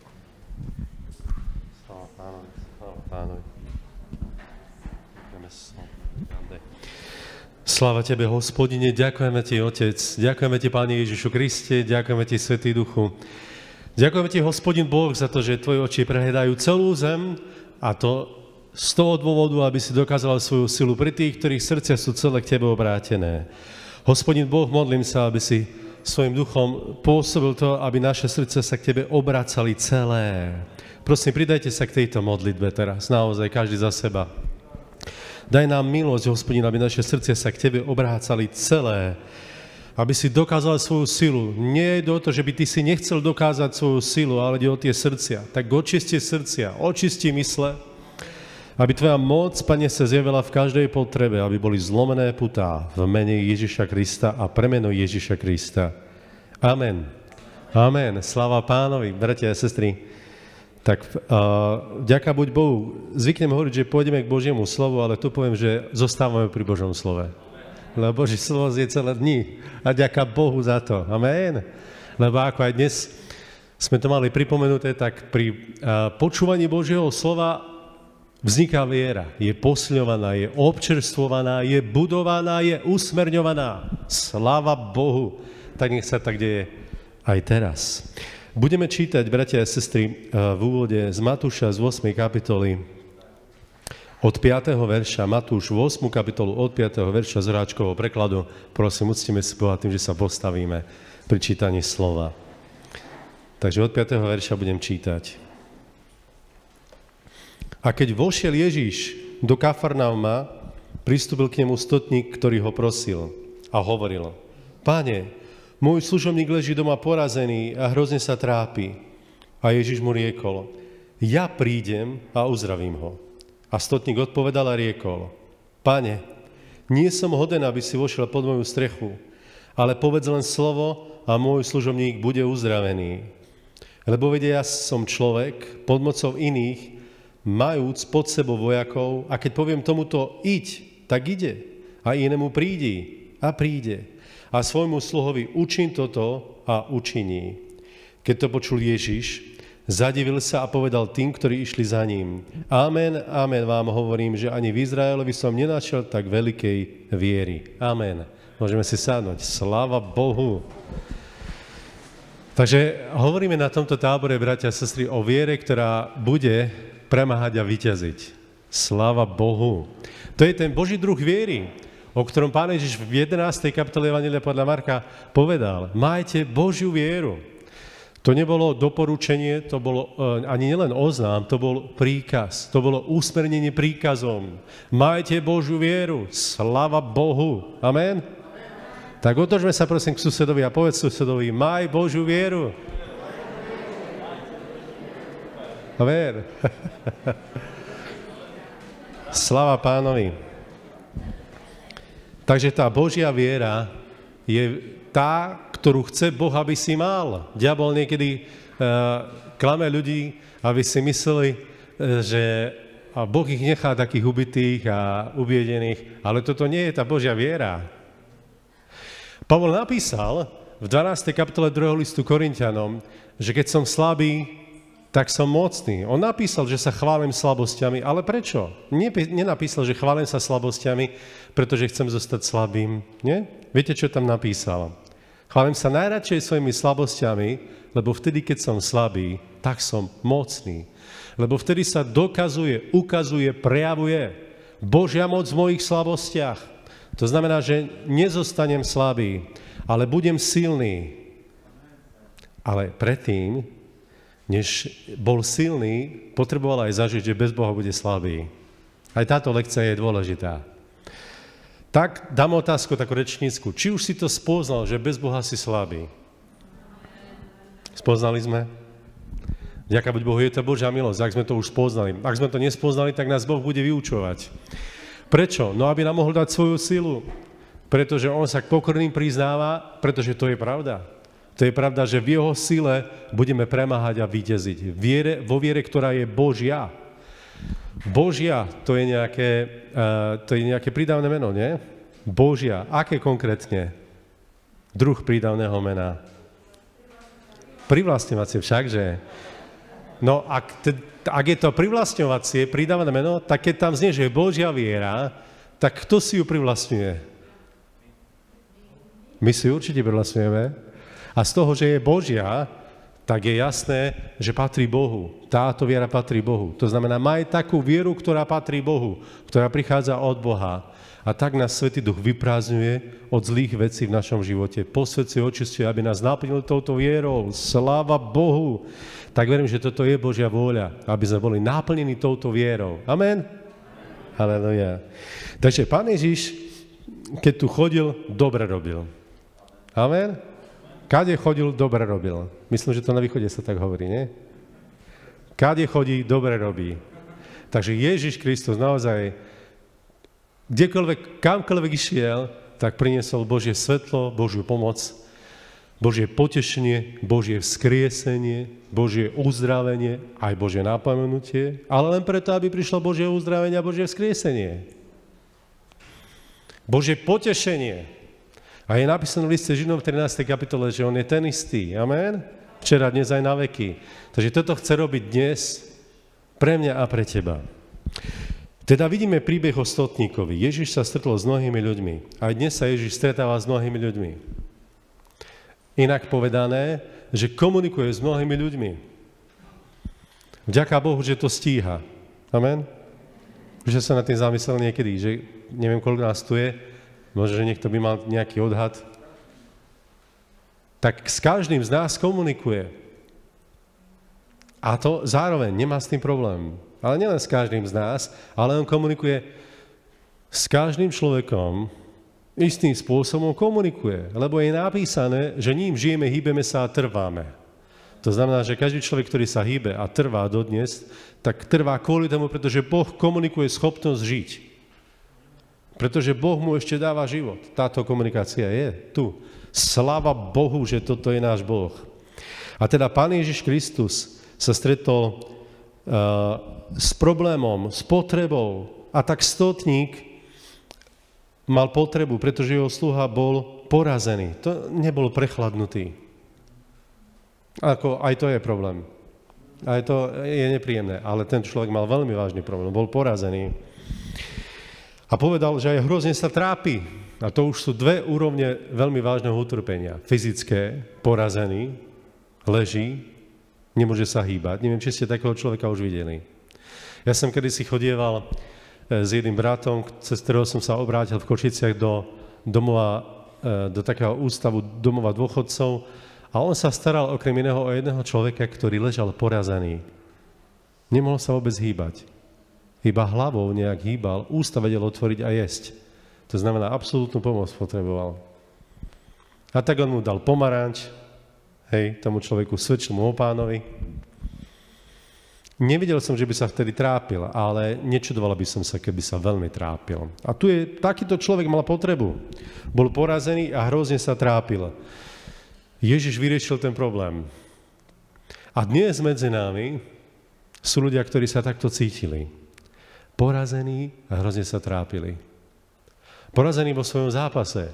Sláva Pánovi, sláva Pánovi. Ďakujeme slovo. Sláva Tebe, Hospodine, ďakujeme Ti, Otec, ďakujeme Ti, Pane Ježišu Kriste, ďakujeme Ti, Svätý Duchu. Ďakujeme Ti, Hospodin Boh, za to, že Tvoje oči prehľadajú celú zem a to z toho dôvodu, aby si dokázal svoju silu pri tých, ktorých srdcia sú celé k Tebe obrátené. Hospodin Boh, modlím sa, aby si svojim duchom pôsobil to, aby naše srdce sa k Tebe obracali celé. Prosím, pridajte sa k tejto modlitbe teraz, naozaj, každý za seba. Daj nám milosť, Hospodin, aby naše srdcia sa k Tebe obrácali celé, aby si dokázal svoju silu. Nie je o to, že by Ty si nechcel dokázať svoju silu, ale ide o tie srdcia. Tak očisti srdcia, očisti mysle, aby Tvoja moc, Pane, sa zjavila v každej potrebe, aby boli zlomené putá v mene Ježiša Krista a pre meno Ježiša Krista. Amen. Amen. Sláva Pánovi, bratia a sestry. Tak vďaka buď Bohu. Zvyknem hovoriť, že pôjdeme k Božiemu slovu, ale tu poviem, že zostávame pri Božom slove. Lebo Boží slovo je celé dni. A ďaká Bohu za to. Amen. Lebo ako aj dnes sme to mali pripomenuté, tak pri počúvaní Božieho slova vzniká viera. Je posilňovaná, je občerstvovaná, je budovaná, je usmerňovaná. Sláva Bohu. Tak nech sa tak deje aj teraz. Budeme čítať, bratia a sestry, v úvode z Matúša z 8. kapitoly od 5. verša. Matúš 8. kapitolu od 5. verša z Horáčkovho prekladu. Prosím, uctíme si Boha tým, že sa postavíme pri čítaní slova. Takže od 5. verša budem čítať. A keď vošiel Ježíš do Kafarnauma, pristúpil k nemu stotník, ktorý ho prosil a hovoril: Páne, môj služobník leží doma porazený a hrozne sa trápi. A Ježiš mu riekol: Ja prídem a uzdravím ho. A stotník odpovedal a riekol: Pane, nie som hoden, aby si vošiel pod moju strechu, ale povedz len slovo a môj služobník bude uzdravený. Lebo vedia, ja som človek pod mocou iných, majúc pod sebou vojakov, a keď poviem tomuto iď, tak ide. A inému prídi a príde. A svojmu sluhovi učin toto a učiní. Keď to počul Ježiš, zadivil sa a povedal tým, ktorí išli za ním: Amen, amen, vám hovorím, že ani v Izraelovi som nenašiel tak veľkej viery. Amen. Môžeme si sadnúť. Sláva Bohu. Takže hovoríme na tomto tábore, bratia a sestry, o viere, ktorá bude premáhať a vyťaziť. Sláva Bohu. To je ten Boží druh viery, o ktorom Pán Ježiš v 11. kapitole Evanjelia podľa Marka povedal. Majte Božiu vieru. To nebolo doporučenie, to bolo ani nielen oznám, to bol príkaz, to bolo usmernenie príkazom. Majte Božiu vieru, sláva Bohu. Amen? Tak otočme sa prosím k susedovi a povedz susedovi, maj Božiu vieru. A ver. Sláva Pánovi. Takže tá Božia viera je tá, ktorú chce Boh, aby si mal. Diabol niekedy klame ľudí, aby si mysleli, že Boh ich nechá takých ubitých a ubiedených, ale toto nie je tá Božia viera. Pavol napísal v 12. kapitole 2. listu Korinťanom, že keď som slabý, tak som mocný. On napísal, že sa chválim slabosťami, ale prečo? Nenapísal, že chválim sa slabosťami, pretože chcem zostať slabým. Nie? Viete, čo tam napísal? Chválim sa najradšej svojimi slabosťami, lebo vtedy, keď som slabý, tak som mocný. Lebo vtedy sa dokazuje, ukazuje, prejavuje Božia moc v mojich slabostiach. To znamená, že nezostanem slabý, ale budem silný. Ale predtým, než bol silný, potreboval aj zažiť, že bez Boha bude slabý. Aj táto lekcia je dôležitá. Tak dám otázku takú rečnícku. Či už si to spoznal, že bez Boha si slabý? Spoznali sme? Ďaká buď Bohu, je to Božia milosť, ak sme to už spoznali. Ak sme to nespoznali, tak nás Boh bude vyučovať. Prečo? No, aby nám mohol dať svoju silu. Pretože on sa k pokorným priznáva, pretože to je pravda. To je pravda, že v jeho sile budeme premáhať a víťaziť. Vo viere, ktorá je Božia. Božia, to je nejaké prídavné meno, nie? Božia. Aké konkrétne? Druh prídavného mena. Privlastňovacie všakže. No, ak je to privlastňovacie, prídavné meno, tak keď tam znie, že je Božia viera, tak kto si ju privlastňuje? My si ju určite privlastňujeme. A z toho, že je Božia, tak je jasné, že patrí Bohu. Táto viera patrí Bohu. To znamená, maj takú vieru, ktorá patrí Bohu, ktorá prichádza od Boha. A tak nás Svätý Duch vyprázdňuje od zlých vecí v našom živote. Posväcuje, očistuje, aby nás naplnil touto vierou. Sláva Bohu. Tak verím, že toto je Božia vôľa, aby sme boli naplnení touto vierou. Amen? Halelujá. Takže Pán Ježiš, keď tu chodil, dobre robil. Amen? Kade chodil, dobre robil. Myslím, že to na východe sa tak hovorí, nie? Kade chodí, dobre robí. Takže Ježiš Kristus naozaj, kamkoľvek išiel, tak priniesol Božie svetlo, Božiu pomoc, Božie potešenie, Božie vzkriesenie, Božie uzdravenie, aj Božie napomenutie, ale len preto, aby prišlo Božie uzdravenie a Božie vzkriesenie. Božie potešenie. A je napísané v liste Židom v 13. kapitole, že on je ten istý. Amen? Včera, dnes aj na veky. Takže toto chce robiť dnes pre mňa a pre teba. Teda vidíme príbeh o stotníkovi. Ježiš sa stretol s mnohými ľuďmi. Aj dnes sa Ježiš stretáva s mnohými ľuďmi. Inak povedané, že komunikuje s mnohými ľuďmi. Vďaka Bohu, že to stíha. Amen? Že sa na tým zamyslel niekedy, že neviem, koľko nás tu je, možno, že niekto by mal nejaký odhad. Tak s každým z nás komunikuje. A to zároveň nemá s tým problém. Ale nielen s každým z nás, ale on komunikuje s každým človekom, istým spôsobom komunikuje. Lebo je napísané, že ním žijeme, hýbeme sa a trváme. To znamená, že každý človek, ktorý sa hýbe a trvá dodnes, tak trvá kvôli tomu, pretože Boh komunikuje schopnosť žiť. Pretože Boh mu ešte dáva život. Táto komunikácia je tu. Sláva Bohu, že toto je náš Boh. A teda Pán Ježiš Kristus sa stretol s problémom, s potrebou. A tak stotník mal potrebu, pretože jeho sluha bol porazený. To nebol prechladnutý. Aj to je problém. Aj to je nepríjemné. Ale ten človek mal veľmi vážny problém. Bol porazený. A povedal, že aj hrozne sa trápi. A to už sú dve úrovne veľmi vážneho utrpenia. Fyzické, porazený, leží, nemôže sa hýbať. Neviem, či ste takého človeka už videli. Ja som kedysi chodieval s jedným bratom, cez ktorého som sa obrátil v Košiciach do takého ústavu domova dôchodcov a on sa staral okrem iného o jedného človeka, ktorý ležal porazený. Nemohol sa vôbec hýbať. Iba hlavou nejak hýbal, ústa vedel otvoriť a jesť. To znamená, absolútnu pomoc potreboval. A tak on mu dal pomaranč, tomu človeku svedčil mu o Pánovi. Nevidel som, že by sa vtedy trápil, ale nečudovala by som sa, keby sa veľmi trápil. A tu je, takýto človek mal potrebu. Bol porazený a hrozne sa trápil. Ježiš vyriešil ten problém. A dnes medzi nami sú ľudia, ktorí sa takto cítili. Porazení a hrozne sa trápili. Porazení vo svojom zápase.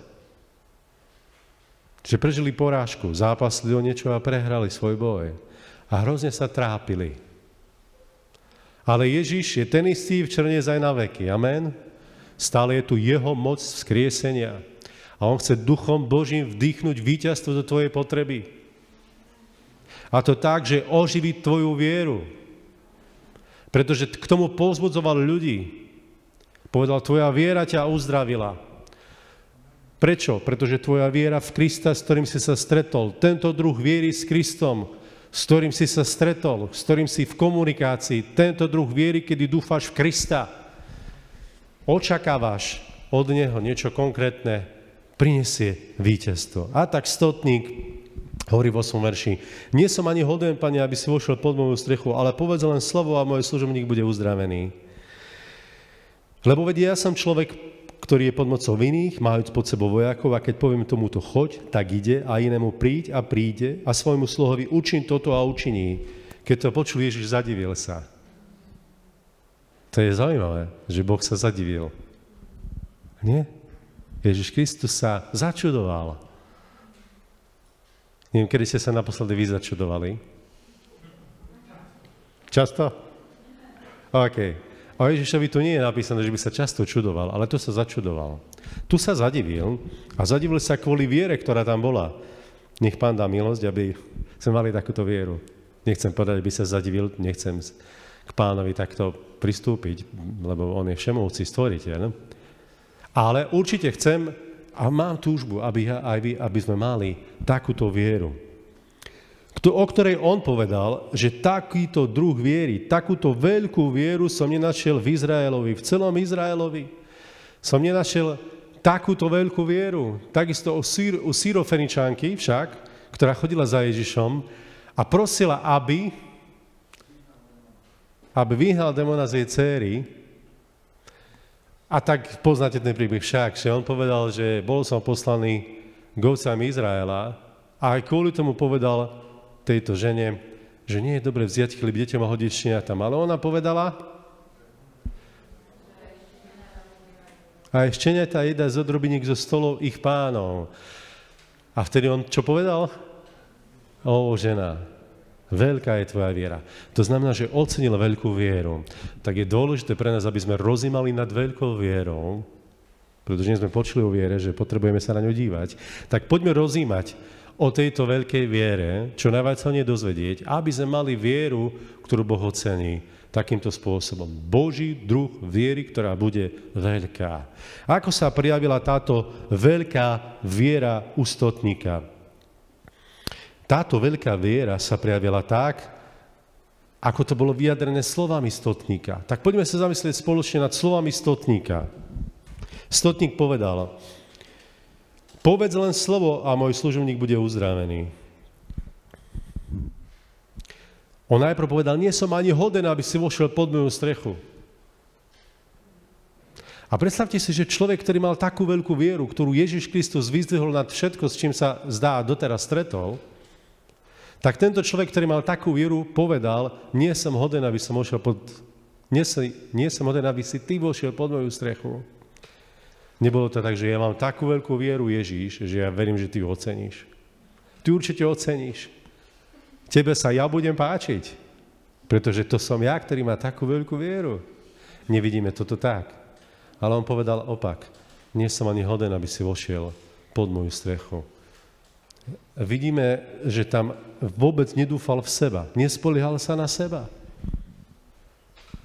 Že prežili porážku, zápasli o niečo a prehrali svoj boj. A hrozne sa trápili. Ale Ježiš je ten istý včera aj na veky. Amen? Stále je tu jeho moc vzkriesenia. A on chce duchom Božím vdýchnuť víťazstvo do tvojej potreby. A to tak, že oživí tvoju vieru. Pretože k tomu povzbudzoval ľudí. Povedal, tvoja viera ťa uzdravila. Prečo? Pretože tvoja viera v Krista, s ktorým si sa stretol, tento druh viery s Kristom, s ktorým si sa stretol, s ktorým si v komunikácii, tento druh viery, kedy dúfáš v Krista, očakávaš od Neho niečo konkrétne, prinesie víťazstvo. A tak stotník hovorí vo svojom verši, nie som ani hoden, Pane, aby si vošiel pod moju strechu, ale povedz len slovo a môj služobník bude uzdravený. Lebo vedia, ja som človek, ktorý je pod mocou iných, majúc pod sebou vojakov a keď poviem tomuto choď, tak ide a inému príď a príde a svojmu sluhovi učiň toto a učiní. Keď to počul Ježiš, zadivil sa. To je zaujímavé, že Boh sa zadivil. Nie? Ježiš Kristus sa začudoval. Neviem, kedy ste sa naposledy vy začudovali? Často? OK. A Ježišovi tu nie je napísané, že by sa často čudoval, ale tu sa začudoval. Tu sa zadivil a zadivil sa kvôli viere, ktorá tam bola. Nech Pán dá milosť, aby sme mali takúto vieru. Nechcem povedať, aby sa zadivil, nechcem k Pánovi takto pristúpiť, lebo on je všemovúci stvoriteľ. Ale určite chcem a mám túžbu, aby sme mali takúto vieru, o ktorej on povedal, že takýto druh viery, takúto veľkú vieru som nenašiel v Izraelovi, v celom Izraelovi. Som nenašiel takúto veľkú vieru. Takisto u Sýrofeničanky však, ktorá chodila za Ježišom a prosila, aby vyhnal démona z jej dcéry. A tak poznáte ten príbeh však, že on povedal, že bol som poslaný k ovcám Izraela a aj kvôli tomu povedal tejto žene, že nie je dobre vziať chleb deťom a hodiť šteniatam. Ale ona povedala, aj šteniatá jedá z odrobiník zo stolov ich pánov. A vtedy on čo povedal? Ó, žena, veľká je tvoja viera. To znamená, že ocenil veľkú vieru. Tak je dôležité pre nás, aby sme rozímali nad veľkou vierou, pretože nie sme počuli o viere, že potrebujeme sa na ňu dívať. Tak poďme rozímať o tejto veľkej viere, čo najviac sa o nej dozvedieť, aby sme mali vieru, ktorú Boh ocení takýmto spôsobom. Boží druh viery, ktorá bude veľká. Ako sa prijavila táto veľká viera u stotníka? Táto veľká viera sa prijavila tak, ako to bolo vyjadrené slovami stotníka. Tak poďme sa zamyslieť spoločne nad slovami stotníka. Stotník povedal, povedz len slovo a môj služobník bude uzdravený. On najprv povedal, nie som ani hoden, aby si vošiel pod moju strechu. A predstavte si, že človek, ktorý mal takú veľkú vieru, ktorú Ježiš Kristus vyzdvihol nad všetko, s čím sa zdá doteraz stretol, tak tento človek, ktorý mal takú vieru, povedal, nie som hoden, aby som vošiel nie som hoden, aby si ty vošiel pod moju strechu. Nebolo to tak, že ja mám takú veľkú vieru, Ježíš, že ja verím, že ty ju oceníš. Ty určite oceníš. Tebe sa ja budem páčiť, pretože to som ja, ktorý má takú veľkú vieru. Nevidíme toto tak. Ale on povedal opak. Nie som ani hoden, aby si vošiel pod moju strechu. Vidíme, že tam vôbec nedúfal v seba. Nespoliehal sa na seba.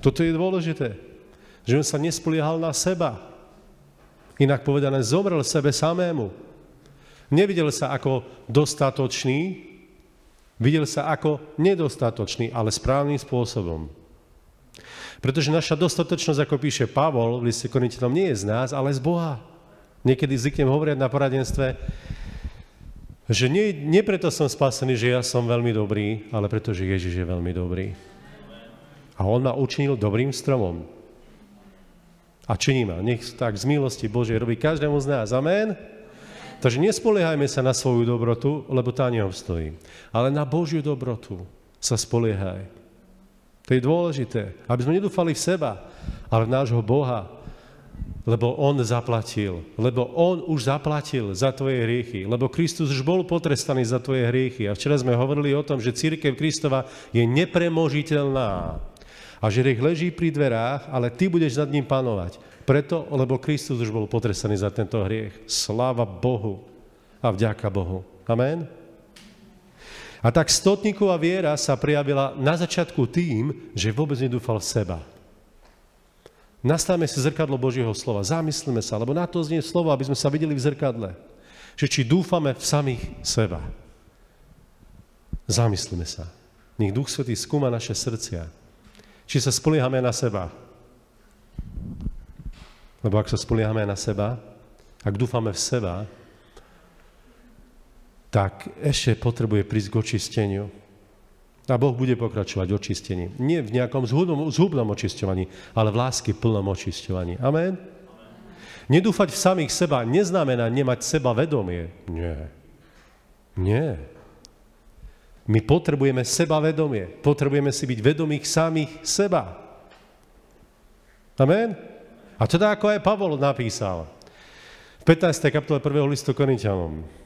Toto je dôležité. Že on sa nespoliehal na seba. Inak povedané, zomrel sebe samému. Nevidel sa ako dostatočný, videl sa ako nedostatočný, ale správnym spôsobom. Pretože naša dostatočnosť, ako píše Pavol v liste Korinťanom, nie je z nás, ale z Boha. Niekedy zvyknem hovoriť na poradenstve, že nie preto som spasený, že ja som veľmi dobrý, ale preto, že Ježiš je veľmi dobrý. A on ma učinil dobrým stromom. A činí ma. Nech tak z milosti Božej robí každému z nás. Amen? Takže nespoliehajme sa na svoju dobrotu, lebo tá neobstojí. Ale na Božiu dobrotu sa spoliehaj. To je dôležité, aby sme nedúfali v seba, ale v nášho Boha, lebo On zaplatil. Lebo On už zaplatil za tvoje hriechy. Lebo Kristus už bol potrestaný za tvoje hriechy. A včera sme hovorili o tom, že cirkev Kristova je nepremožiteľná. A že hriech leží pri dverách, ale ty budeš nad ním panovať. Preto, lebo Kristus už bol potrestaný za tento hriech. Sláva Bohu a vďaka Bohu. Amen? A tak stotníková viera sa prijavila na začiatku tým, že vôbec nedúfal v seba. Nastavme si zrkadlo Božieho slova. Zamyslíme sa, lebo na to znie slovo, aby sme sa videli v zrkadle. Že či dúfame v samých seba. Zamyslíme sa. Nech Duch Svätý skúma naše srdcia. Či sa spoliehame na seba. Lebo ak sa spoliehame na seba, ak dúfame v seba, tak ešte potrebuje prísť k očisteniu. A Boh bude pokračovať v očistení. Nie v nejakom zhubnom očisťovaní, ale v lásky plnom očisťovaní. Amen? Nedúfať v samých seba neznamená nemať sebavedomie. Nie. Nie. My potrebujeme sebavedomie. Potrebujeme si byť vedomých samých seba. Amen? A teda ako aj Pavol napísal v 15. kapitole 1. listu Korinťanom.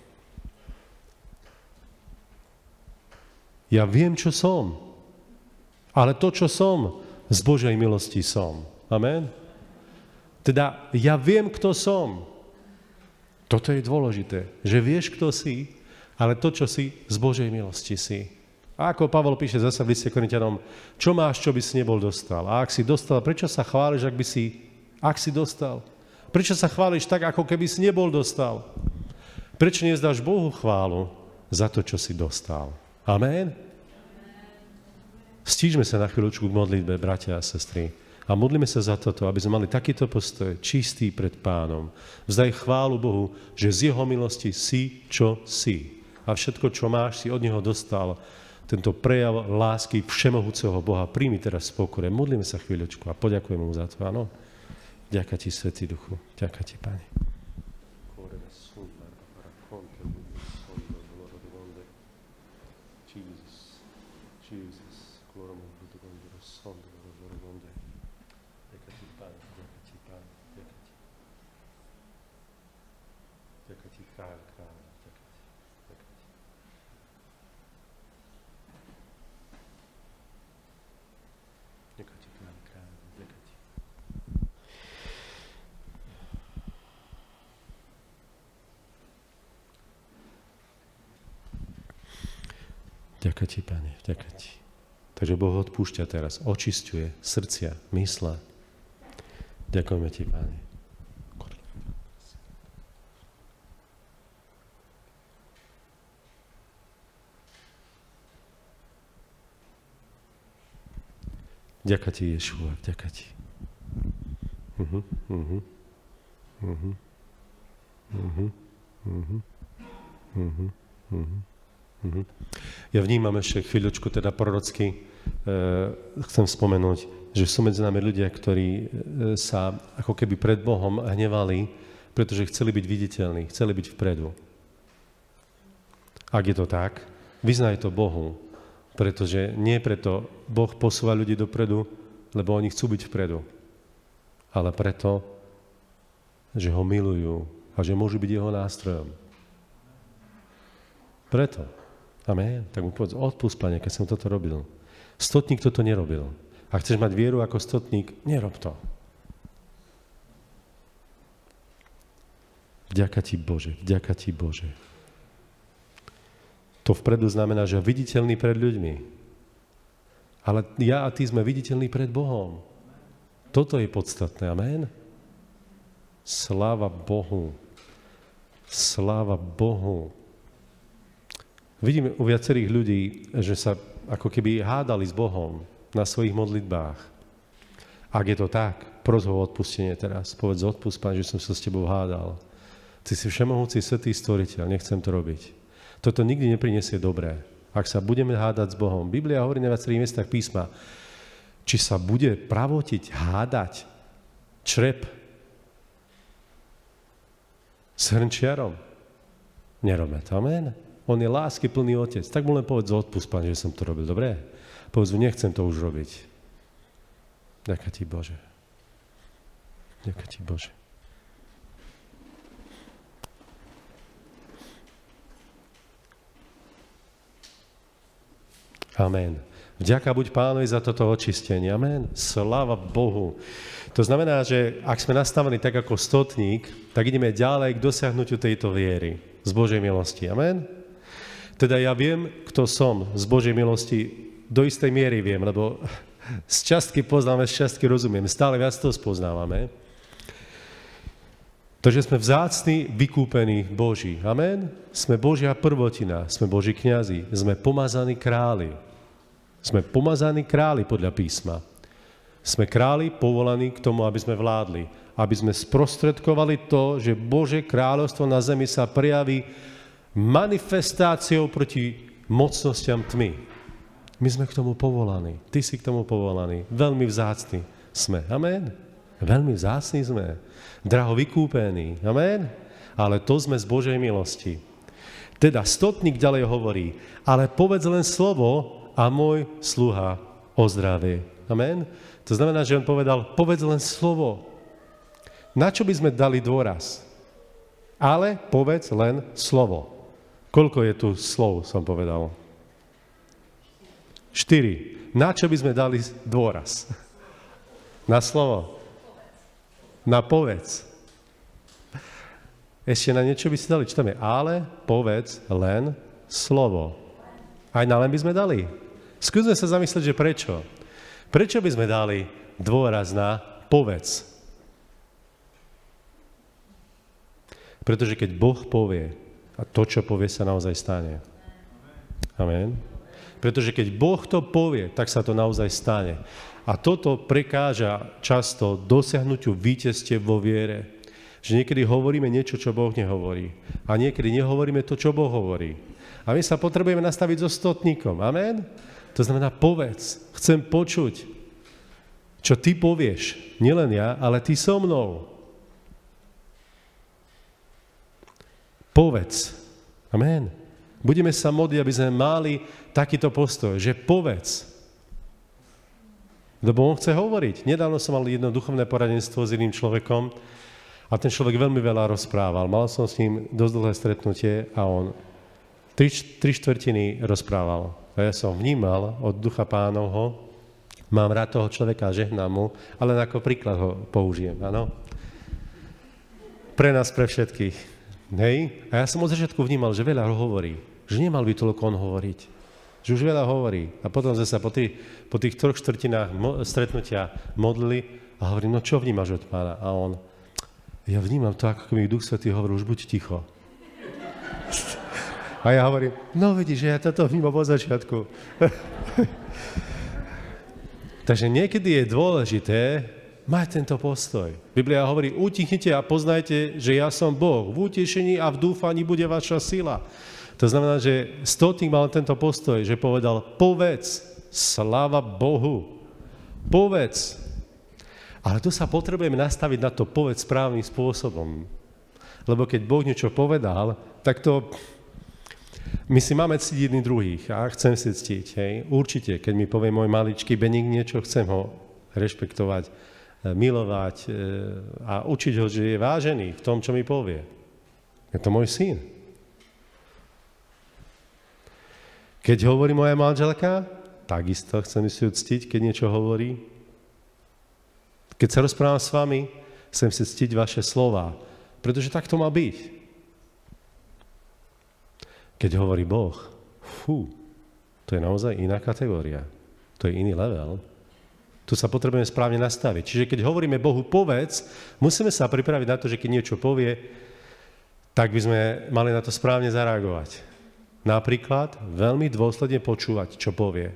Ja viem, čo som, ale to, čo som, z Božej milosti som. Amen? Teda ja viem, kto som. Toto je dôležité, že vieš, kto si, ale to, čo si, z Božej milosti si. A ako Pavol píše zase v liste Korinťanom, čo máš, čo by si nebol dostal? A ak si dostal, prečo sa chváliš, ak si dostal? Prečo sa chváliš tak, ako keby si nebol dostal? Prečo nezdáš Bohu chválu za to, čo si dostal? Amen? Stížme sa na chvíľučku k modlitbe, bratia a sestry. A modlíme sa za toto, aby sme mali takýto postoj, čistý pred Pánom. Vzdaj chválu Bohu, že z Jeho milosti si, čo si. A všetko, čo máš, si od Neho dostal. Tento prejav lásky všemohúceho Boha. Príjmi teraz v pokore. Modlíme sa chvíľočku a poďakujeme Mu za to. Áno? Ďakujem Ti, Svätý Duchu. Ďakujem Ti, Pane. Ďakujem Ti, Pane, ďakujem Ti. Takže Boh odpúšťa teraz, očisťuje srdcia, mysle. Ďakujeme Ti, Pane. Ďakujem Ti, Ješua, ďakujem Ti. Ja vnímam ešte chvíľočku teda prorocky, chcem spomenúť, že sú medzi nami ľudia, ktorí sa ako keby pred Bohom hnevali, pretože chceli byť viditeľní, chceli byť vpredu. Ak je to tak, vyznaj to Bohu, pretože nie preto Boh posúva ľudí dopredu, lebo oni chcú byť vpredu, ale preto, že ho milujú a že môžu byť jeho nástrojom. Preto. Amen. Tak mu povedz, odpusť, Pane, keď som toto robil. Stotník toto nerobil. Ak chceš mať vieru ako stotník, nerob to. Vďaka Ti, Bože, vďaka Ti, Bože. To vpredu znamená, že viditeľný pred ľuďmi. Ale ja a ty sme viditeľní pred Bohom. Toto je podstatné. Amen. Sláva Bohu. Sláva Bohu. Vidím u viacerých ľudí, že sa ako keby hádali s Bohom na svojich modlitbách. Ak je to tak, pros ho o odpustenie teraz. Povedz, odpust, Pán, že som sa s tebou hádal. Ty si všemohúci svätý stvoriteľ, nechcem to robiť. Toto nikdy neprinesie dobré. Ak sa budeme hádať s Bohom. Biblia hovorí na viacerých miestach písma, či sa bude pravotiť, hádať črep s hrnčiarom. Nerobme to, amen. On je lásky plný otec. Tak mu len povedz, odpust, Pán, že som to robil. Dobre? Povedz mu, nechcem to už robiť. Ďakujem ti, Bože. Ďakujem ti, Bože. Amen. Vďaka buď Pánovi za toto očistenie. Amen. Sláva Bohu. To znamená, že ak sme nastavení tak ako stotník, tak ideme ďalej k dosiahnutiu tejto viery z Božej milosti. Amen. Teda ja viem, kto som z Božej milosti, do istej miery viem, lebo z častky poznáme, z častky rozumiem. Stále viac to spoznávame. To, že sme vzácni, vykúpení Boží. Amen. Sme Božia prvotina, sme Boží kňazi, sme pomazaní králi. Sme pomazaní králi podľa písma. Sme králi povolaní k tomu, aby sme vládli. Aby sme sprostredkovali to, že Božie kráľovstvo na zemi sa prejaví manifestáciou proti mocnostiam tmy. My sme k tomu povolaní. Ty si k tomu povolaný. Veľmi vzácni sme. Amen. Veľmi vzácni sme. Draho vykúpení. Amen. Ale to sme z Božej milosti. Teda stotník ďalej hovorí, ale povedz len slovo a môj sluha ozdravie. Amen. To znamená, že on povedal, povedz len slovo. Na čo by sme dali dôraz? Ale povedz len slovo. Koľko je tu slov, som povedal? 4. Na čo by sme dali dôraz? Na slovo. Na povedz. Ešte na niečo by si dali. Čo tam je? Ale povedz len slovo. Aj na len by sme dali. Skúsme sa zamyslieť, že prečo. Prečo by sme dali dôraz na povedz? Pretože keď Boh povie, a to, čo povie, sa naozaj stane. Amen. Pretože keď Boh to povie, tak sa to naozaj stane. A toto prekáža často dosiahnutiu víťazstiev vo viere. Že niekedy hovoríme niečo, čo Boh nehovorí. A niekedy nehovoríme to, čo Boh hovorí. A my sa potrebujeme nastaviť so stotníkom. Amen. To znamená, povedz, chcem počuť, čo ty povieš. Nielen ja, ale ty so mnou. Povedz. Amen. Budeme sa modliť, aby sme mali takýto postoj, že povedz. Lebo on chce hovoriť. Nedávno som mal jedno duchovné poradenstvo s iným človekom a ten človek veľmi veľa rozprával. Mal som s ním dosť dlhé stretnutie a on 3/4 rozprával. A ja som vnímal od ducha Pánovho, mám rád toho človeka, žehnám mu, ale ako príklad ho použijem, áno? Pre nás, pre všetkých. Hej? A ja som od začiatku vnímal, že veľa hovorí, že nemal by toľko on hovoriť, že už veľa hovorí. A potom sme sa po tých 3/4 stretnutia modlili a hovorím, no čo vnímaš od Pána? A on, ja vnímam to, ako mi Duch Svätý hovorí, už buď ticho. A ja hovorím, no vidíš, že ja toto vnímam od začiatku. Takže niekedy je dôležité mať tento postoj. Biblia hovorí, utichnite a poznajte, že ja som Boh. V utešení a v dúfaní bude vaša sila. To znamená, že stotník mal tento postoj, že povedal, povedz, sláva Bohu. Povedz. Ale tu sa potrebujeme nastaviť na to povedz správnym spôsobom. Lebo keď Boh niečo povedal, tak to... My si máme ctiť jedných druhých a chcem si ctiť, hej. Určite, keď mi povie môj maličký Beník niečo, chcem ho rešpektovať, milovať a učiť ho, že je vážený v tom, čo mi povie. Je to môj syn. Keď hovorí moja manželka, takisto chcem si ju ctiť, keď niečo hovorí. Keď sa rozprávam s vami, chcem si ctiť vaše slova, pretože tak to má byť. Keď hovorí Boh, to je naozaj iná kategória. To je iný level. To Tu sa potrebujeme správne nastaviť. Čiže keď hovoríme Bohu povedz, musíme sa pripraviť na to, že keď niečo povie, tak by sme mali na to správne zareagovať. Napríklad veľmi dôsledne počúvať, čo povie.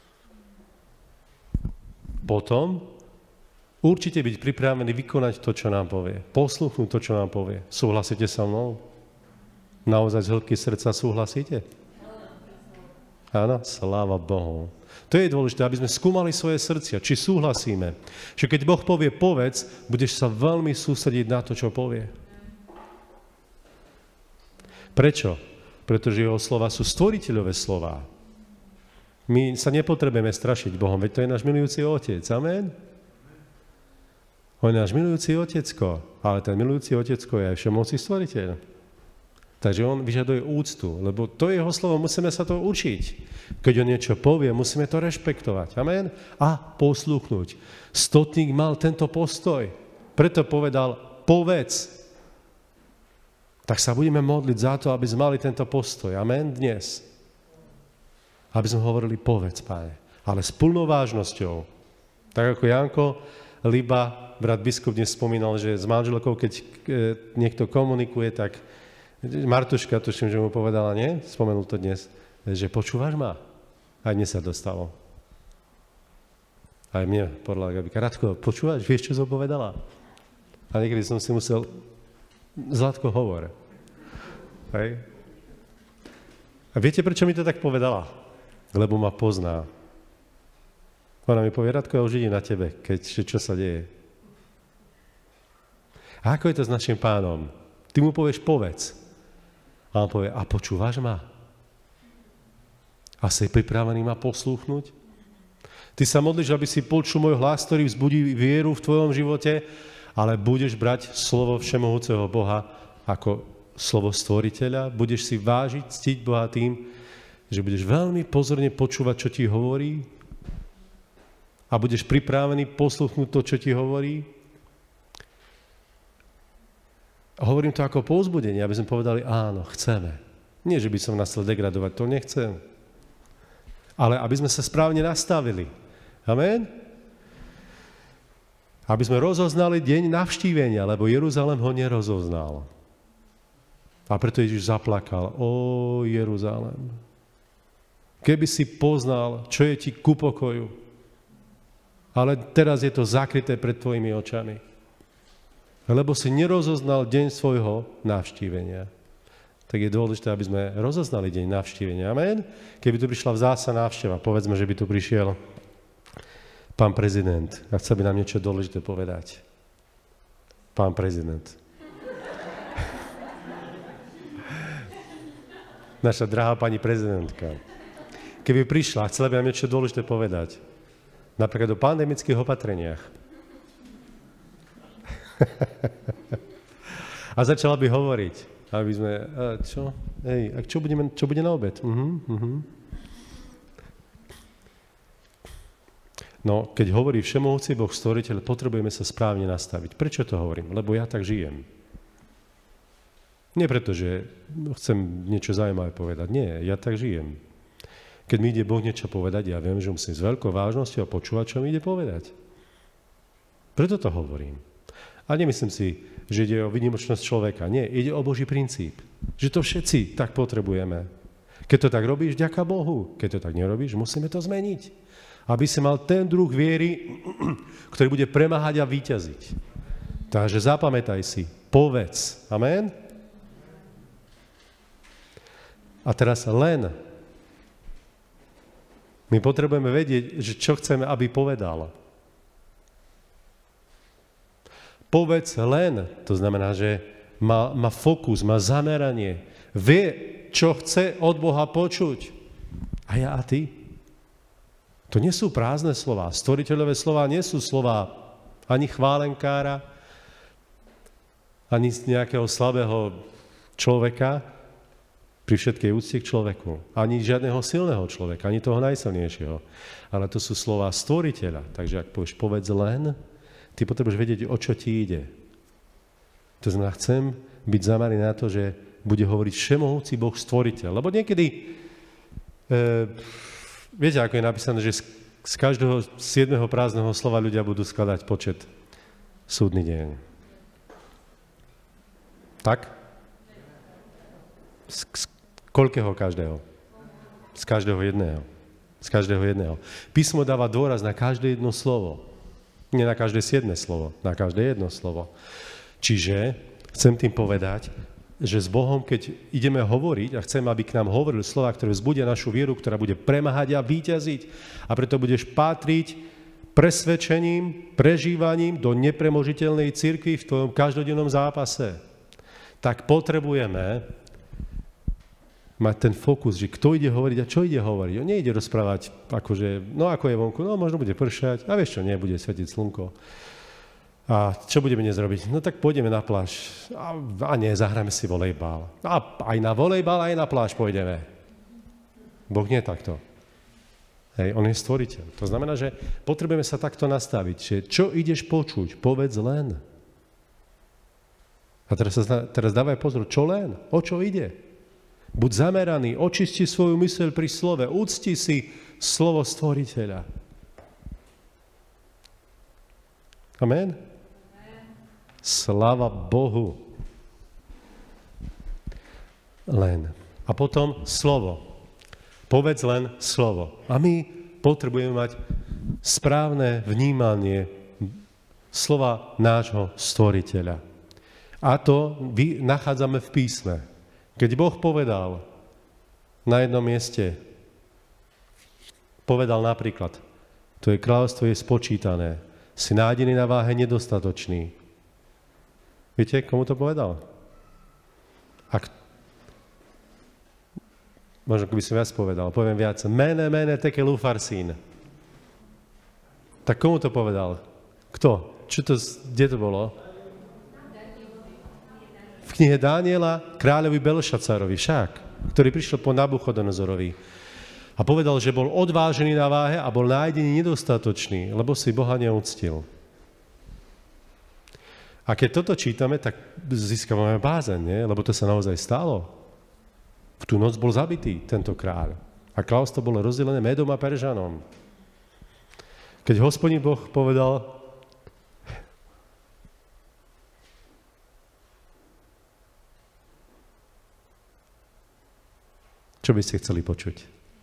Potom určite byť pripravený vykonať to, čo nám povie. Posluchnúť to, čo nám povie. Súhlasíte so mnou? Naozaj z hĺbky srdca súhlasíte? Áno, sláva Bohu. To je dôležité, aby sme skúmali svoje srdcia, či súhlasíme. Že keď Boh povie povedz, budeš sa veľmi sústrediť na to, čo povie. Prečo? Pretože jeho slova sú stvoriteľové slová. My sa nepotrebujeme strašiť Bohom, veď to je náš milujúci Otec. Amen? On je náš milujúci Otecko, ale ten milujúci Otecko je aj všemohúci stvoriteľ. Takže on vyžaduje úctu, lebo to je jeho slovo, musíme sa to učiť. Keď on niečo povie, musíme to rešpektovať. Amen? A poslúchnuť. Stotník mal tento postoj. Preto povedal, povedz. Tak sa budeme modliť za to, aby sme mali tento postoj. Amen? Dnes. Aby sme hovorili, povedz, Pane. Ale s plnou vážnosťou. Tak ako Janko Liba, brat biskup dnes spomínal, že s manželkou, keď niekto komunikuje, tak Martuška, tuším, že mu povedala, nie? Spomenul to dnes, že počúvaš ma? Aj dnes sa dostalo. Aj mne podľa Gabika. Radko, počúvaš? Vieš, čo som povedala? A niekedy som si musel Zlatko, hovor. Hej. A viete, prečo mi to tak povedala? Lebo ma pozná. Ona mi povie, Radko, ja už idem na tebe, čo sa deje. A ako je to s našim Pánom? Ty mu povieš, povedz. A on povie, a počúvaš ma? A si pripravený ma poslúchnuť? Ty sa modlíš, aby si počul môj hlas, ktorý vzbudí vieru v tvojom živote, ale budeš brať slovo všemohúceho Boha ako slovo stvoriteľa, budeš si vážiť, ctiť Boha tým, že budeš veľmi pozorne počúvať, čo ti hovorí a budeš pripravený posluchnúť to, čo ti hovorí. Hovorím to ako povzbudenie, aby sme povedali, áno, chceme. Nie, že by som nás chcel degradovať, to nechcem. Ale aby sme sa správne nastavili. Amen? Aby sme rozoznali deň navštívenia, lebo Jeruzalém ho nerozoznal. A preto Ježiš zaplakal, ó Jeruzalém. Keby si poznal, čo je ti ku pokoju, ale teraz je to zakryté pred tvojimi očami. Lebo si nerozoznal deň svojho navštívenia. Tak je dôležité, aby sme rozoznali deň navštívenia. Amen? Keby tu prišla vzácna návšteva, povedzme, že by tu prišiel pán prezident a chcel by nám niečo dôležité povedať. Pán prezident. Naša drahá pani prezidentka. Keby prišla a chcela by nám niečo dôležité povedať. Napríklad o pandemických opatreniach. A začala by hovoriť, aby sme, čo? Hej, a čo bude na obed? No, keď hovorí všemohúci Boh stvoriteľ, potrebujeme sa správne nastaviť. Prečo to hovorím? Lebo ja tak žijem. Nie preto, že chcem niečo zaujímavé povedať. Nie, ja tak žijem. Keď mi ide Boh niečo povedať, ja viem, že musím s veľkou vážnosťou počúvať, čo mi ide povedať. Preto to hovorím. A nemyslím si, že ide o výnimočnosť človeka. Nie, ide o Boží princíp. Že to všetci tak potrebujeme. Keď to tak robíš, ďaká Bohu. Keď to tak nerobíš, musíme to zmeniť. Aby si mal ten druh viery, ktorý bude premáhať a víťaziť. Takže zapamätaj si, povedz. Amen? A teraz len. My potrebujeme vedieť, že čo chceme, aby povedal. Povedz len, to znamená, že má fokus, má zameranie, vie, čo chce od Boha počuť. A ja a ty? To nie sú prázdne slová. Stvoriteľové slová nie sú slová ani chválenkára, ani nejakého slabého človeka, pri všetkej úcte k človeku. Ani žiadneho silného človeka, ani toho najsilnejšieho. Ale to sú slová stvoriteľa. Takže ak povieš povedz len, ty potrebuješ vedieť, o čo ti ide. To znamená, chcem byť zameraný na to, že bude hovoriť všemohúci Boh stvoriteľ. Lebo niekedy, viete, ako je napísané, že Z každého 7. prázdneho slova ľudia budú skladať počet súdny deň. Tak? Z koľkého každého? Z každého jedného. Z každého jedného. Písmo dáva dôraz na každé jedno slovo. Nie na každé 7. slovo, na každé jedno slovo. Čiže chcem tým povedať, že s Bohom, keď ideme hovoriť a chcem, aby k nám hovoril slova, ktoré vzbudia našu vieru, ktorá bude premáhať a víťaziť, a preto budeš pátriť presvedčením, prežívaním do nepremožiteľnej cirkvi v tvojom každodennom zápase, tak potrebujeme mať ten fokus, že kto ide hovoriť a čo ide hovoriť. On nejde rozprávať, akože, no ako je vonku, no možno bude pršať, a vieš čo, nebude svetiť slnko. A čo budeme dnes robiť? No tak pôjdeme na pláž. A nie, zahráme si volejbal. A aj na volejbal, aj na pláž pôjdeme. Boh nie takto. Hej, on je stvoriteľ. To znamená, že potrebujeme sa takto nastaviť, že čo ideš počuť, povedz len. A teraz dávaj pozor, čo len? O čo ide? Buď zameraný, očisti svoju myseľ pri slove, úcti si slovo stvoriteľa. Amen? Sláva Bohu. Len. A potom slovo. Povedz len slovo. A my potrebujeme mať správne vnímanie slova nášho stvoriteľa. A to nachádzame v písme. Keď Boh povedal na jednom mieste, povedal napríklad, tvoje kráľovstvo je spočítané, si nájdený na váhe nedostatočný. Viete, komu to povedal? Možno by som viac povedal, poviem viac. Mene tekel ufarsín. Tak komu to povedal? Kto? Kde to bolo? V knihe Dániela kráľovi Belšacarovi však, ktorý prišiel po Nabuchodonozorovi. A povedal, že bol odvážený na váhe a bol nájdený nedostatočný, lebo si Boha neúctil. A keď toto čítame, tak získavame bázeň, nie? Lebo to sa naozaj stalo. V tú noc bol zabitý tento kráľ. A kráľovstvo bolo rozdelené Médom a Peržanom. Keď Hospodin Boh povedal, čo by ste chceli počuť?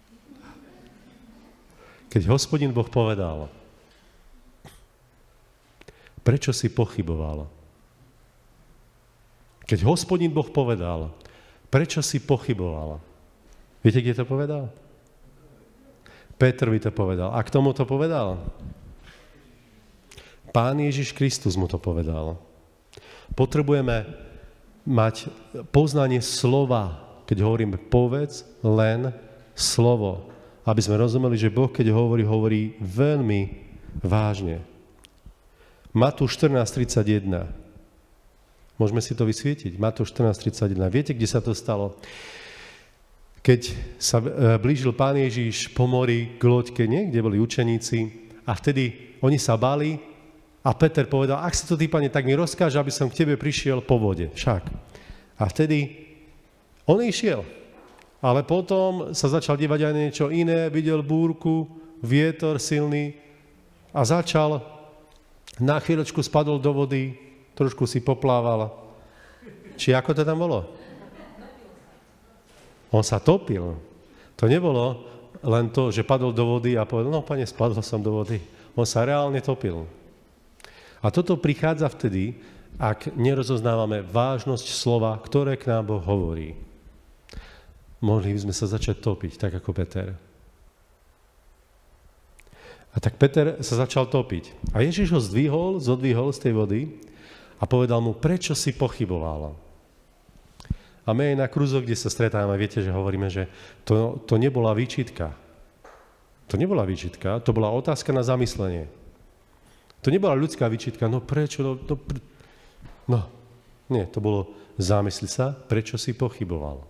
Keď Hospodin Boh povedal, prečo si pochyboval? Keď Hospodin Boh povedal, prečo si pochyboval? Viete, kde to povedal? Petrovi to povedal. A k tomu to povedal? Pán Ježiš Kristus mu to povedal. Potrebujeme mať poznanie slova, keď hovoríme povedz len slovo, aby sme rozumeli, že Boh, keď hovorí veľmi vážne. Matúš 14:31. Môžeme si to vysvietiť. Matúš 14:31. Viete, kde sa to stalo? Keď sa blížil Pán Ježiš po mori k loďke, kde boli učeníci, a vtedy oni sa báli a Peter povedal, ak si to ty, Pane, tak mi rozkáž, aby som k tebe prišiel po vode. Však. A vtedy on išiel. Ale potom sa začal dívať aj na niečo iné, videl búrku, vietor silný a začal. Na chvíľočku spadol do vody, trošku si poplával. Či ako to tam bolo? On sa topil. To nebolo len to, že padol do vody a povedal, no Pane, spadol som do vody. On sa reálne topil. A toto prichádza vtedy, ak nerozoznávame vážnosť slova, ktoré k nám Boh hovorí. Mohli by sme sa začať topiť, tak ako Peter. A tak Peter sa začal topiť. A Ježiš ho zodvihol z tej vody a povedal mu, prečo si pochyboval? A my aj na kruzoch, kde sa stretávame, viete, že hovoríme, že to nebola výčitka. To nebola výčitka, to bola otázka na zamyslenie. To nebola ľudská výčitka, no prečo? Nie, to bolo zamysli sa, prečo si pochyboval.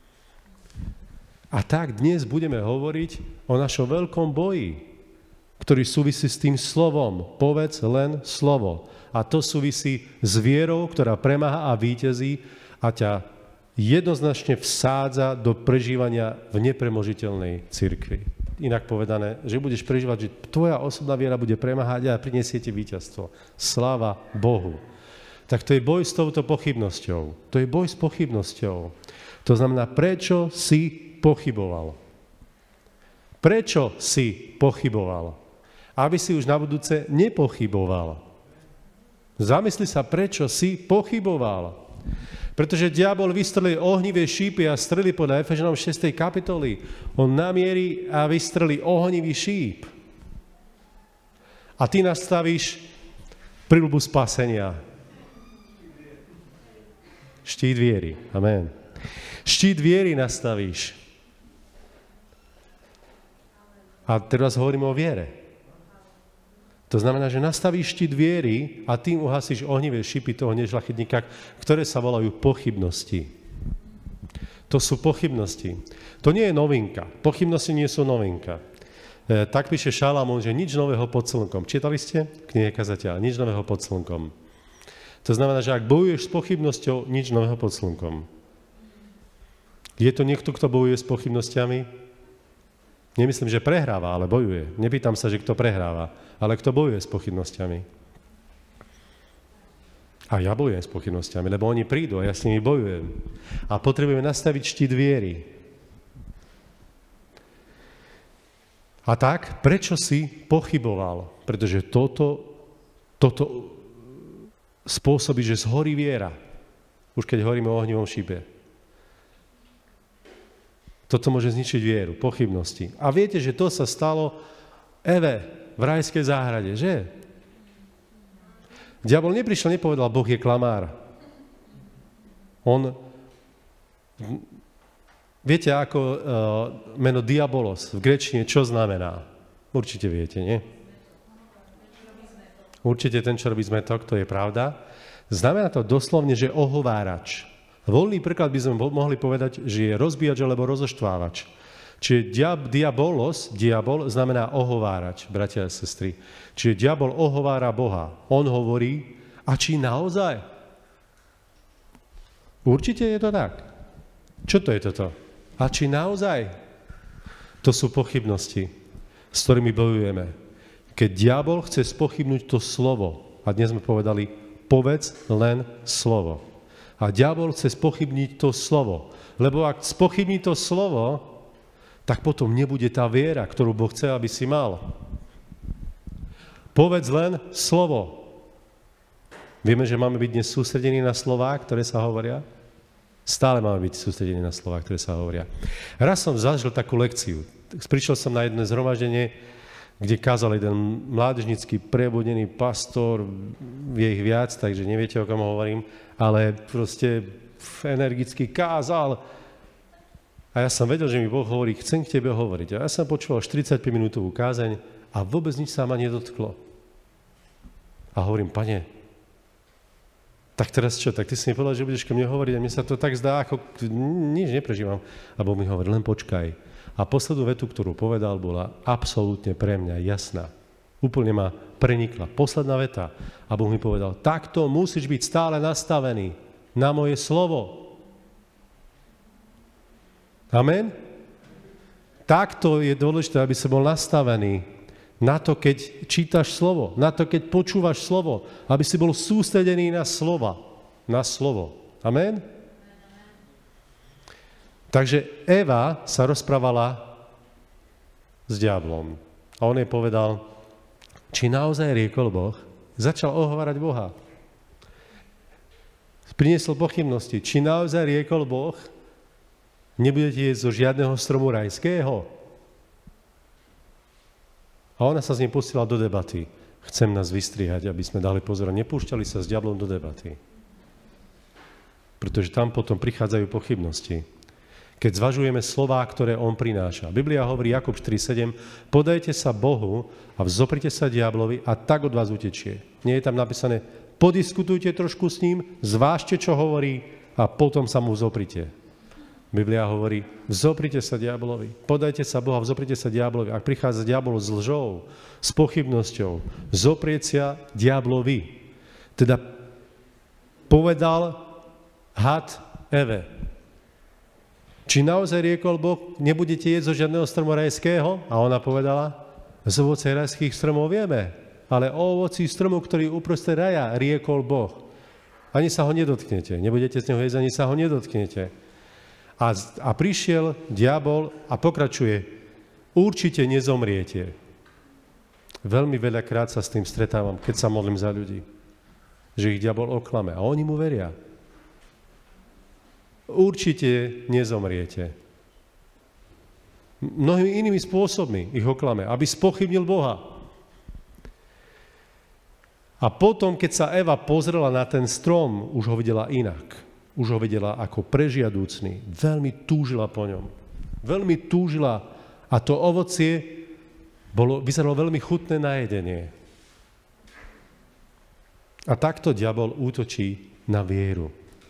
A tak dnes budeme hovoriť o našom veľkom boji, ktorý súvisí s tým slovom. Povedz len slovo. A to súvisí s vierou, ktorá premáha a víťazí a ťa jednoznačne vsádza do prežívania v nepremožiteľnej cirkvi. inak povedané, že budeš prežívať, že tvoja osobná viera bude premáhať a prinesie ti víťazstvo. Sláva Bohu. Tak to je boj s touto pochybnosťou. To je boj s pochybnosťou. To znamená, prečo si pochyboval? Prečo si pochyboval? Aby si už na budúce nepochyboval. Zamysli sa, prečo si pochyboval. Pretože diabol vystrelí ohnivé šípy a strelí podľa Efežanom 6. kapitoly. On namierí a vystrelí ohnivý šíp. A ty nastavíš priľubu spasenia. Štít viery. Amen. Štít viery nastavíš. A teraz hovoríme o viere. To znamená, že nastavíš štít viery a tým uhasíš ohnivé šípy toho nežlachetníka, ktoré sa volajú pochybnosti. To sú pochybnosti. To nie je novinka. Pochybnosti nie sú novinka. Tak píše Šalamún, že nič nového pod slnkom. Čítali ste? Knihe Kazateľa. Nič nového pod slnkom. To znamená, že ak bojuješ s pochybnosťou, nič nového pod slnkom. Je to niekto, kto bojuje s pochybnosťami? Nemyslím, že prehráva, ale bojuje. Nepýtam sa, že kto prehráva, ale kto bojuje s pochybnosťami. A ja bojujem s pochybnosťami, lebo oni prídu a ja s nimi bojujem. A potrebujeme nastaviť štít viery. A tak, prečo si pochyboval? Pretože toto spôsobí, že zhorí viera. Už keď hovoríme o ohnivom šípe. Toto môže zničiť vieru, pochybnosti. A viete, že to sa stalo Eve v rajskej záhrade, že? Diabol neprišiel, nepovedal, Boh je klamár. Viete, ako meno diabolos v gréčtine, čo znamená? Určite viete, nie? Určite ten, čo robí zmetok, to je pravda. Znamená to doslovne, že ohovárač. Voľný preklad by sme mohli povedať, že je rozbíjač alebo rozoštvávač. Čiže diabol znamená ohovárač, bratia a sestry. Čiže diabol ohovára Boha. On hovorí, a či naozaj? Určite je to tak. Čo to je toto? A či naozaj? To sú pochybnosti, s ktorými bojujeme. Keď diabol chce spochybnúť to slovo, a dnes sme povedali, povedz len slovo. A diabol chce spochybniť to slovo. Lebo ak spochybní to slovo, tak potom nebude tá viera, ktorú Boh chce, aby si mal. Povedz len slovo. Vieme, že máme byť dnes sústredení na slová, ktoré sa hovoria? Stále máme byť sústredení na slová, ktoré sa hovoria. Raz som zažil takú lekciu. Prišiel som na jedno zhromaždenie, kde kázal jeden mládežnícky prebudený pastor, je ich viac, takže neviete, o kom hovorím, ale proste energicky kázal. A ja som vedel, že mi Boh hovorí, chcem k tebe hovoriť. A ja som počúval 45-minútovú kázeň a vôbec nič sa ma nedotklo. A hovorím, Pane, tak teraz čo? Tak ty si mi povedal, že budeš ke mne hovoriť a mne sa to tak zdá, ako nič neprežívam. A Boh mi hovorí, len počkaj. A poslednú vetu, ktorú povedal, bola absolútne pre mňa jasná. Úplne ma prenikla. Posledná veta. A Boh mi povedal, takto musíš byť stále nastavený na moje slovo. Amen? Takto je dôležité, aby som bol nastavený na to, keď čítaš slovo, na to, keď počúvaš slovo, aby si bol sústredený na slova, na slovo. Amen? Takže Eva sa rozprávala s diablom. A on jej povedal, či naozaj riekol Boh, začal ohovárať Boha. Priniesol pochybnosti, či naozaj riekol Boh, nebudete jesť zo žiadneho stromu rajského. A ona sa s ním pustila do debaty. Chcem nás vystrihať, aby sme dali pozor. Nepúšťali sa s diablom do debaty. Pretože tam potom prichádzajú pochybnosti. Keď zvažujeme slová, ktoré on prináša. Biblia hovorí Jakub 4.7, podajte sa Bohu a vzoprite sa diablovi a tak od vás utečie. Nie je tam napísané, podiskutujte trošku s ním, zvážte, čo hovorí a potom sa mu vzoprite. Biblia hovorí, vzoprite sa diablovi, podajte sa Boha, vzoprite sa diablovi. Ak prichádza diabol s lžou, s pochybnosťou, zoprieť sa diablovi. Teda povedal had Eve. Či naozaj riekol Boh, nebudete jesť zo žiadneho stromu rajského? A ona povedala, z ovocia rajských stromov vieme, ale o ovoci stromu, ktorý uprostred raja, riekol Boh. Ani sa ho nedotknete, nebudete z neho jesť, ani sa ho nedotknete. A prišiel diabol a pokračuje, určite nezomriete. Veľmi veľakrát sa s tým stretávam, keď sa modlím za ľudí, že ich diabol oklame a oni mu veria. Určite nezomriete. Mnohými inými spôsobmi ich oklame, aby spochybnil Boha. A potom, keď sa Eva pozrela na ten strom, už ho videla inak. Už ho videla ako prežiadúcný. Veľmi túžila po ňom. Veľmi túžila. A to ovocie vyzeralo veľmi chutné na jedenie. A takto diabol útočí na vieru.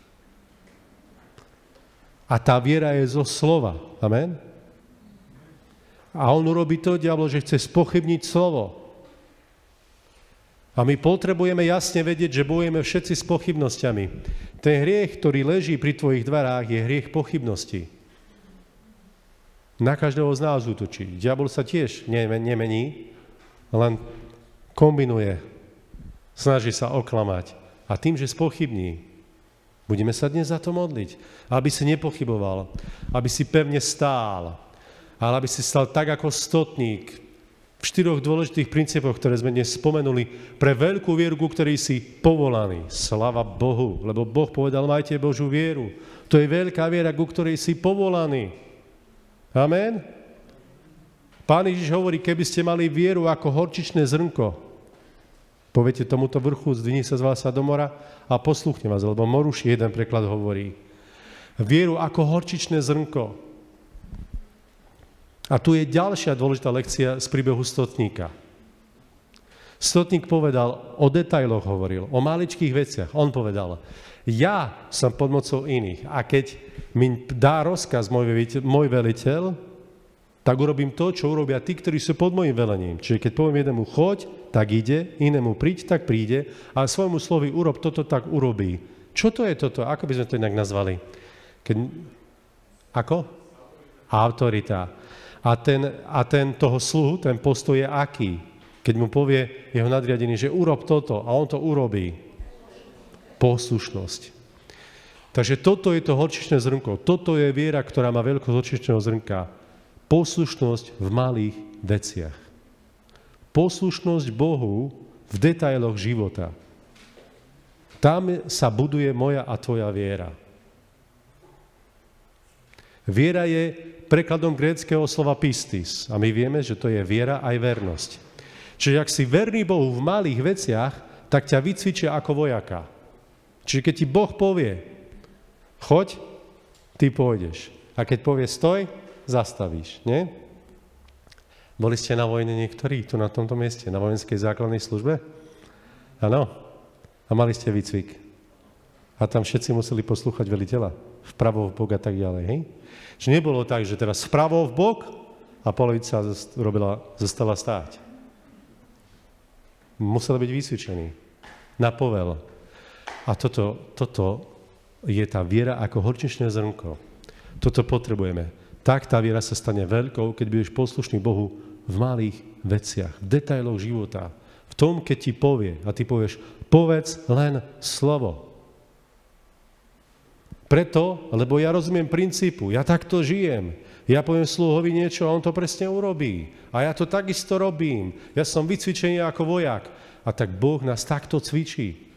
A tá viera je zo slova. Amen? A on urobí to, diabol, že chce spochybniť slovo. A my potrebujeme jasne vedieť, že bojujeme všetci s pochybnosťami. Ten hriech, ktorý leží pri tvojich dverách, je hriech pochybnosti. Na každého z nás útočí. Diabol sa tiež nemení, len kombinuje. Snaží sa oklamať. A tým, že spochybní, budeme sa dnes za to modliť, aby si nepochyboval, aby si pevne stál, ale aby si stal tak ako stotník v 4 dôležitých princípoch, ktoré sme dnes spomenuli, pre veľkú vieru, ku ktorej si povolaný. Sláva Bohu, lebo Boh povedal, majte Božiu vieru. To je veľká viera, ku ktorej si povolaný. Amen? Pán Ježiš hovorí, keby ste mali vieru ako horčičné zrnko, poviete tomuto vrchu, zdvihni sa z vás do mora a posluchne vás, lebo Moruš jeden preklad hovorí. Vieru ako horčičné zrnko. A tu je ďalšia dôležitá lekcia z príbehu stotníka. Stotník povedal, o detailoch hovoril, o maličkých veciach. On povedal, ja som pod mocou iných a keď mi dá rozkaz môj veliteľ, tak urobím to, čo urobia tí, ktorí sú pod môjim velením. Čiže keď poviem jednému choď, tak ide, inému príď, tak príde a svojmu slovi urob toto, tak urobí. Čo to je toto? Ako by sme to inak nazvali? Ako? Autorita. A ten toho sluhu, ten postoj je aký? Keď mu povie jeho nadriadený, že urob toto a on to urobí. Poslušnosť. Takže toto je to horčičné zrnko. Toto je viera, ktorá má veľkosť horčičného zrnka. Poslušnosť v malých veciach. Poslušnosť Bohu v detailoch života. Tam sa buduje moja a tvoja viera. Viera je prekladom gréckeho slova pistis. A my vieme, že to je viera aj vernosť. Čiže ak si verný Bohu v malých veciach, tak ťa vycvičia ako vojaka. Čiže keď ti Boh povie, choď, ty pôjdeš. A keď povie stoj, zastavíš, nie? Boli ste na vojne niektorí tu na tomto mieste, na vojenskej základnej službe? Áno. A mali ste výcvik. A tam všetci museli poslúchať veliteľa. Vpravo, v bok a tak ďalej, hej? Čiže nebolo tak, že teraz vpravo, v bok a polovica zostala stáť. Museli byť vycvičení. Na povel. A toto je tá viera ako horčičné zrnko. Toto potrebujeme. Tak tá viera sa stane veľkou, keď budeš poslušný Bohu v malých veciach, v detailoch života. V tom, keď ti povie a ty povieš, povedz len slovo. Preto, lebo ja rozumiem princípu, ja takto žijem. Ja poviem sluhovi niečo a on to presne urobí. A ja to takisto robím. Ja som vycvičený ako vojak. A tak Boh nás takto cvičí.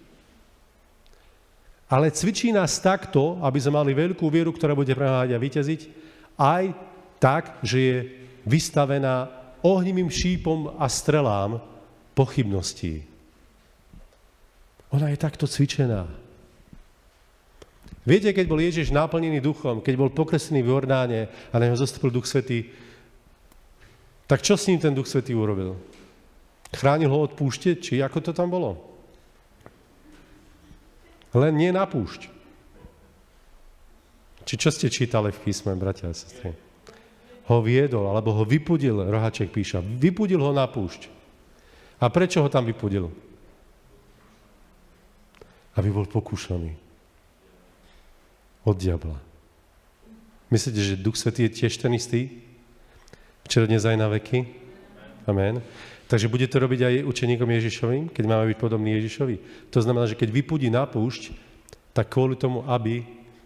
Ale cvičí nás takto, aby sme mali veľkú vieru, ktorá bude premáhať a vyťaziť, aj tak, že je vystavená ohnivým šípom a strelám pochybností. Ona je takto cvičená. Viete, keď bol Ježiš naplnený duchom, keď bol pokresený v Jordáne a na neho zostúpil Duch Svätý, tak čo s ním ten Duch Svätý urobil? Chránil ho od púšte, či ako to tam bolo? Len nie na púšť. Či čo ste čítali v písme, bratia a sestry? Ho viedol, alebo ho vypudil, Rohaček píša. Vypudil ho na púšť. A prečo ho tam vypudil? Aby bol pokúšaný. Od diabla. Myslíte, že Duch Svätý je tiež ten istý? Včera, dnes aj na veky? Amen. Takže bude to robiť aj učeníkom Ježišovým, keď máme byť podobný Ježišovi. To znamená, že keď vypudí na púšť, tak kvôli tomu, aby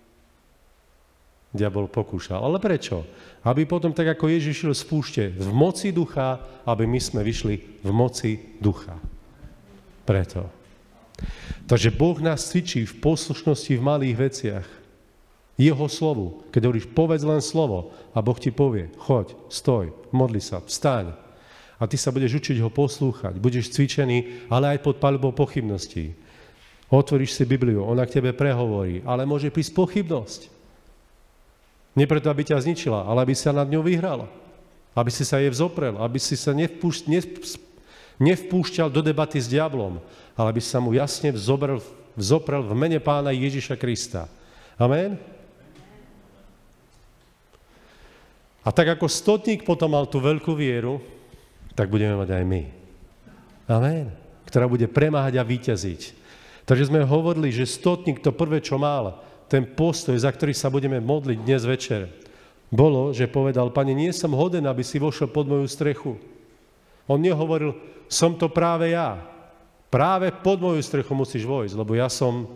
diabol pokúšal. Ale prečo? Aby potom, tak ako Ježiš šiel z púšte v moci ducha, aby my sme vyšli v moci ducha. Preto. Takže Boh nás cvičí v poslušnosti v malých veciach. Jeho slovu. Keď hovoríš, povedz len slovo a Boh ti povie, choď, stoj, modli sa, vstaň. A ty sa budeš učiť ho poslúchať. Budeš cvičený, ale aj pod paľbou pochybností. Otvoríš si Bibliu, ona k tebe prehovorí, ale môže prísť pochybnosť. Nie preto, aby ťa zničila, ale aby sa nad ňou vyhrala. Aby si sa jej vzoprel, aby si sa nevpúšťal do debaty s diablom, ale aby sa mu jasne vzoprel v mene Pána Ježiša Krista. Amen? A tak ako stotník potom mal tú veľkú vieru, tak budeme mať aj my. Amen. Ktorá bude premáhať a víťaziť. Takže sme hovorili, že stotník to prvé, čo mal, ten postoj, za ktorý sa budeme modliť dnes večer, bolo, že povedal, Pane, nie som hoden, aby si vošiel pod moju strechu. On nehovoril, som to práve ja. Práve pod moju strechu musíš vojsť, lebo ja som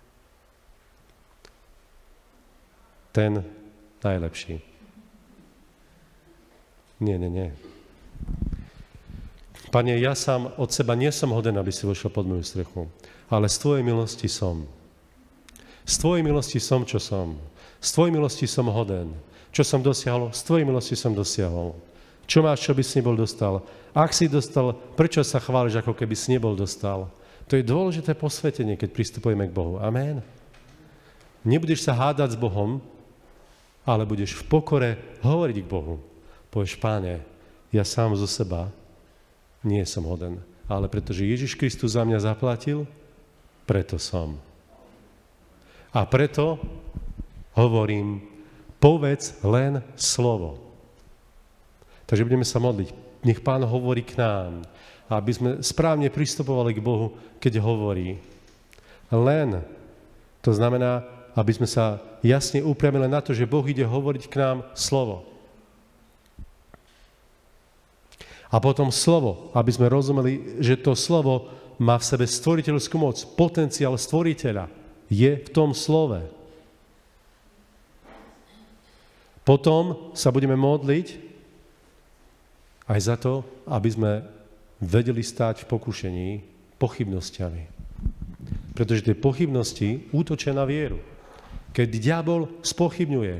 ten najlepší. Nie. Pane, ja sám od seba nie som hoden, aby si vošiel pod moju strechu, ale z Tvojej milosti som. Z Tvojej milosti som, čo som. Z Tvojej milosti som hoden. Čo som dosiahol? Z Tvojej milosti som dosiahol. Čo máš, čo by si nebol dostal? Ak si dostal, prečo sa chváliš, ako keby si nebol dostal? To je dôležité posvetenie, keď pristupujeme k Bohu. Amen. Nebudeš sa hádať s Bohom, ale budeš v pokore hovoriť k Bohu. Povieš, Páne, ja sám zo seba nie som hoden, ale pretože Ježiš Kristus za mňa zaplatil, preto som. A preto hovorím, povedz len slovo. Takže budeme sa modliť. Nech Pán hovorí k nám, aby sme správne pristupovali k Bohu, keď hovorí. Len, to znamená, aby sme sa jasne upriamili na to, že Boh ide hovoriť k nám slovo. A potom slovo, aby sme rozumeli, že to slovo má v sebe stvoriteľskú moc, potenciál stvoriteľa je v tom slove. Potom sa budeme modliť aj za to, aby sme vedeli stáť v pokušení pochybnosťami. Pretože tie pochybnosti útočia na vieru. Keď diabol spochybňuje.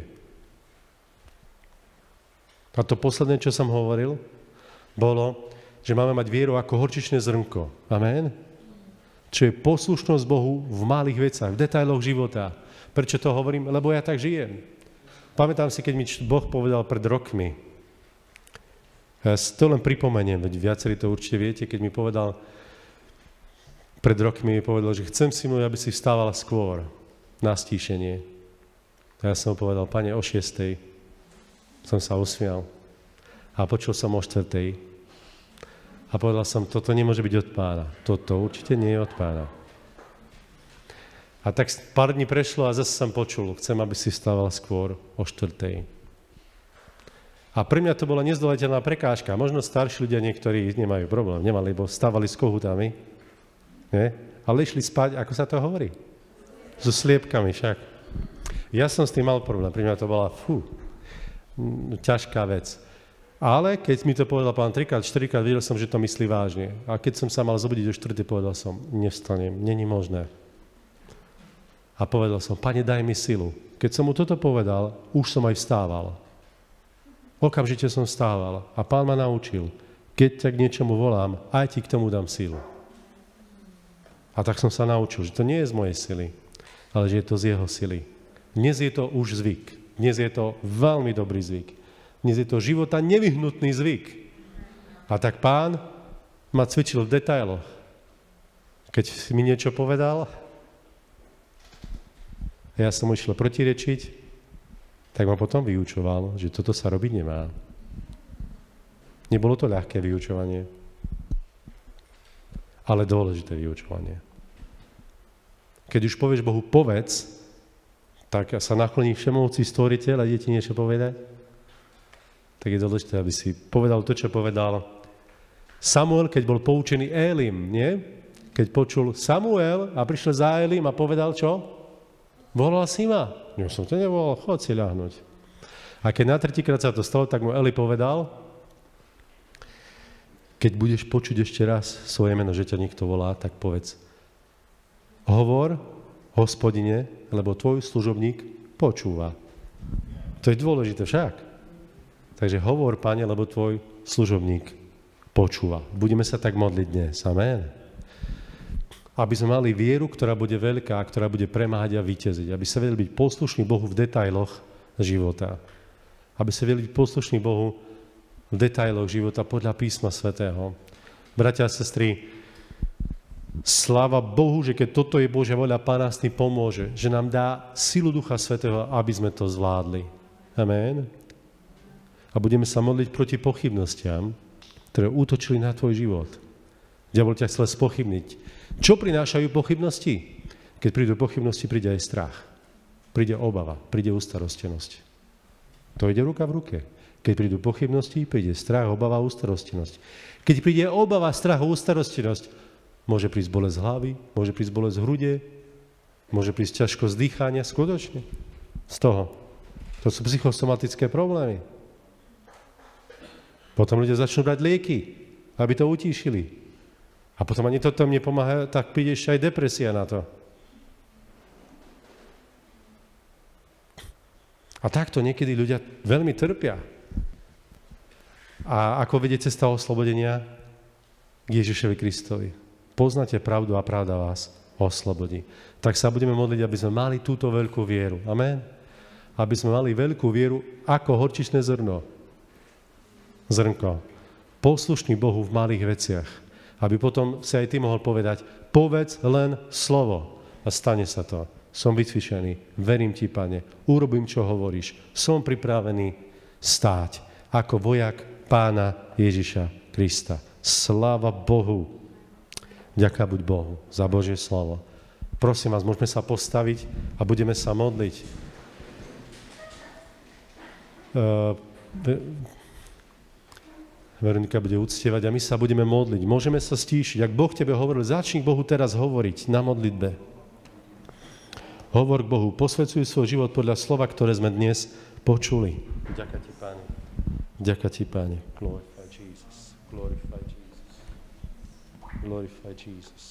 A to posledné, čo som hovoril, bolo, že máme mať vieru ako horčičné zrnko. Amen? Čo je poslušnosť Bohu v malých veciach, v detailoch života. Prečo to hovorím? Lebo ja tak žijem. Pamätám si, keď mi Boh povedal pred rokmi, ja si to len pripomeniem, veď viacerí to určite viete, keď mi povedal, pred rokmi mi povedal, že chcem si môj, aby si vstávala skôr na stíšenie. A ja som mu povedal, Pane, o 6:00 som sa usmial. A počul som o 4:00. A povedal som, toto nemôže byť od Pána. Toto určite nie je od Pána. A tak pár dní prešlo a zase som počul, chcem, aby si vstával skôr o 4:00. A pre mňa to bola nezdolateľná prekážka. Možno starší ľudia niektorí nemajú problém, nemali, lebo stávali s kohutami, nie? Ale išli spať, ako sa to hovorí? So sliepkami však. Ja som s tým mal problém, pre mňa to bola ťažká vec. Ale keď mi to povedal Pán 3-4, videl som, že to myslí vážne. A keď som sa mal zobudiť do 4, povedal som, nevstanem, není možné. A povedal som, Pane, daj mi silu. Keď som mu toto povedal, už som aj vstával. Okamžite som vstával a Pán ma naučil, keď ťa k niečomu volám, aj ti k tomu dám silu. A tak som sa naučil, že to nie je z mojej sily, ale že je to z jeho sily. Dnes je to už zvyk. Dnes je to veľmi dobrý zvyk. Dnes je to života nevyhnutný zvyk. A tak Pán ma cvičil v detailoch. Keď mi niečo povedal, ja som mu išiel protirečiť, tak ma potom vyučoval, že toto sa robiť nemá. Nebolo to ľahké vyučovanie, ale dôležité vyučovanie. Keď už povieš Bohu povedz, tak sa nakloní všemovúci stvoriteľ a ide ti niečo povedať, tak je dôležité, aby si povedal to, čo povedal Samuel, keď bol poučený Élim, nie? Keď počul Samuel a prišiel za Élim a povedal čo? Volal si ma. Ja som to nevolal, chod si ľahnuť. A keď na tretíkrát sa to stalo, tak mu Eli povedal, keď budeš počuť ešte raz svoje meno, že ťa niekto volá, tak povedz, hovor, Hospodine, lebo tvoj služobník počúva. To je dôležité však. Takže hovor, Pane, lebo tvoj služobník počúva. Budeme sa tak modliť dnes. Amen. Aby sme mali vieru, ktorá bude veľká, ktorá bude premáhať a víťaziť. Aby sa vedeli byť poslušní Bohu v detailoch života. Aby sa vedeli byť poslušní Bohu v detailoch života podľa písma svätého. Bratia a sestry, sláva Bohu, že keď toto je Božia voľa, Pán nás tým pomôže, že nám dá silu Ducha Svätého, aby sme to zvládli. Amen. A budeme sa modliť proti pochybnostiam, ktoré útočili na tvoj život. Diabol ťa chcel spochybniť. Čo prinášajú pochybnosti? Keď prídu pochybnosti, príde aj strach. Príde obava, príde ústarostenosť. To ide ruka v ruke. Keď prídu pochybnosti, príde strach, obava, ústarostenosť. Keď príde obava, strach, ústarostenosť, môže prísť bolesť hlavy, môže prísť bolesť hrude, môže prísť ťažkosť dýchania, skutočne. Z toho. To sú psychosomatické problémy. Potom ľudia začnú brať lieky, aby to utíšili. A potom ani toto mne pomáha, tak príde ešte aj depresia na to. A takto niekedy ľudia veľmi trpia. A ako vedie cesta oslobodenia k Ježišovi Kristovi? Poznáte pravdu a pravda vás oslobodí. Tak sa budeme modliť, aby sme mali túto veľkú vieru. Amen? Aby sme mali veľkú vieru ako horčičné zrno. Zrnko. Poslušný Bohu v malých veciach. Aby potom si aj ty mohol povedať, povedz len slovo a stane sa to. Som vycvičený, verím ti, Pane, urobím, čo hovoríš. Som pripravený stáť ako vojak Pána Ježiša Krista. Sláva Bohu. Ďaká buď Bohu za Božie slovo. Prosím vás, môžeme sa postaviť a budeme sa modliť. Veronika bude uctievať a my sa budeme modliť. Môžeme sa stíšiť. Ak Boh tebe hovoril, začni Bohu teraz hovoriť na modlitbe. Hovor k Bohu, posväcuj svoj život podľa slova, ktoré sme dnes počuli. Ďakujem ti, Páne. Ďakujem ti, Páne. Glorify Jesus. Glorify Jesus. Glorify Jesus.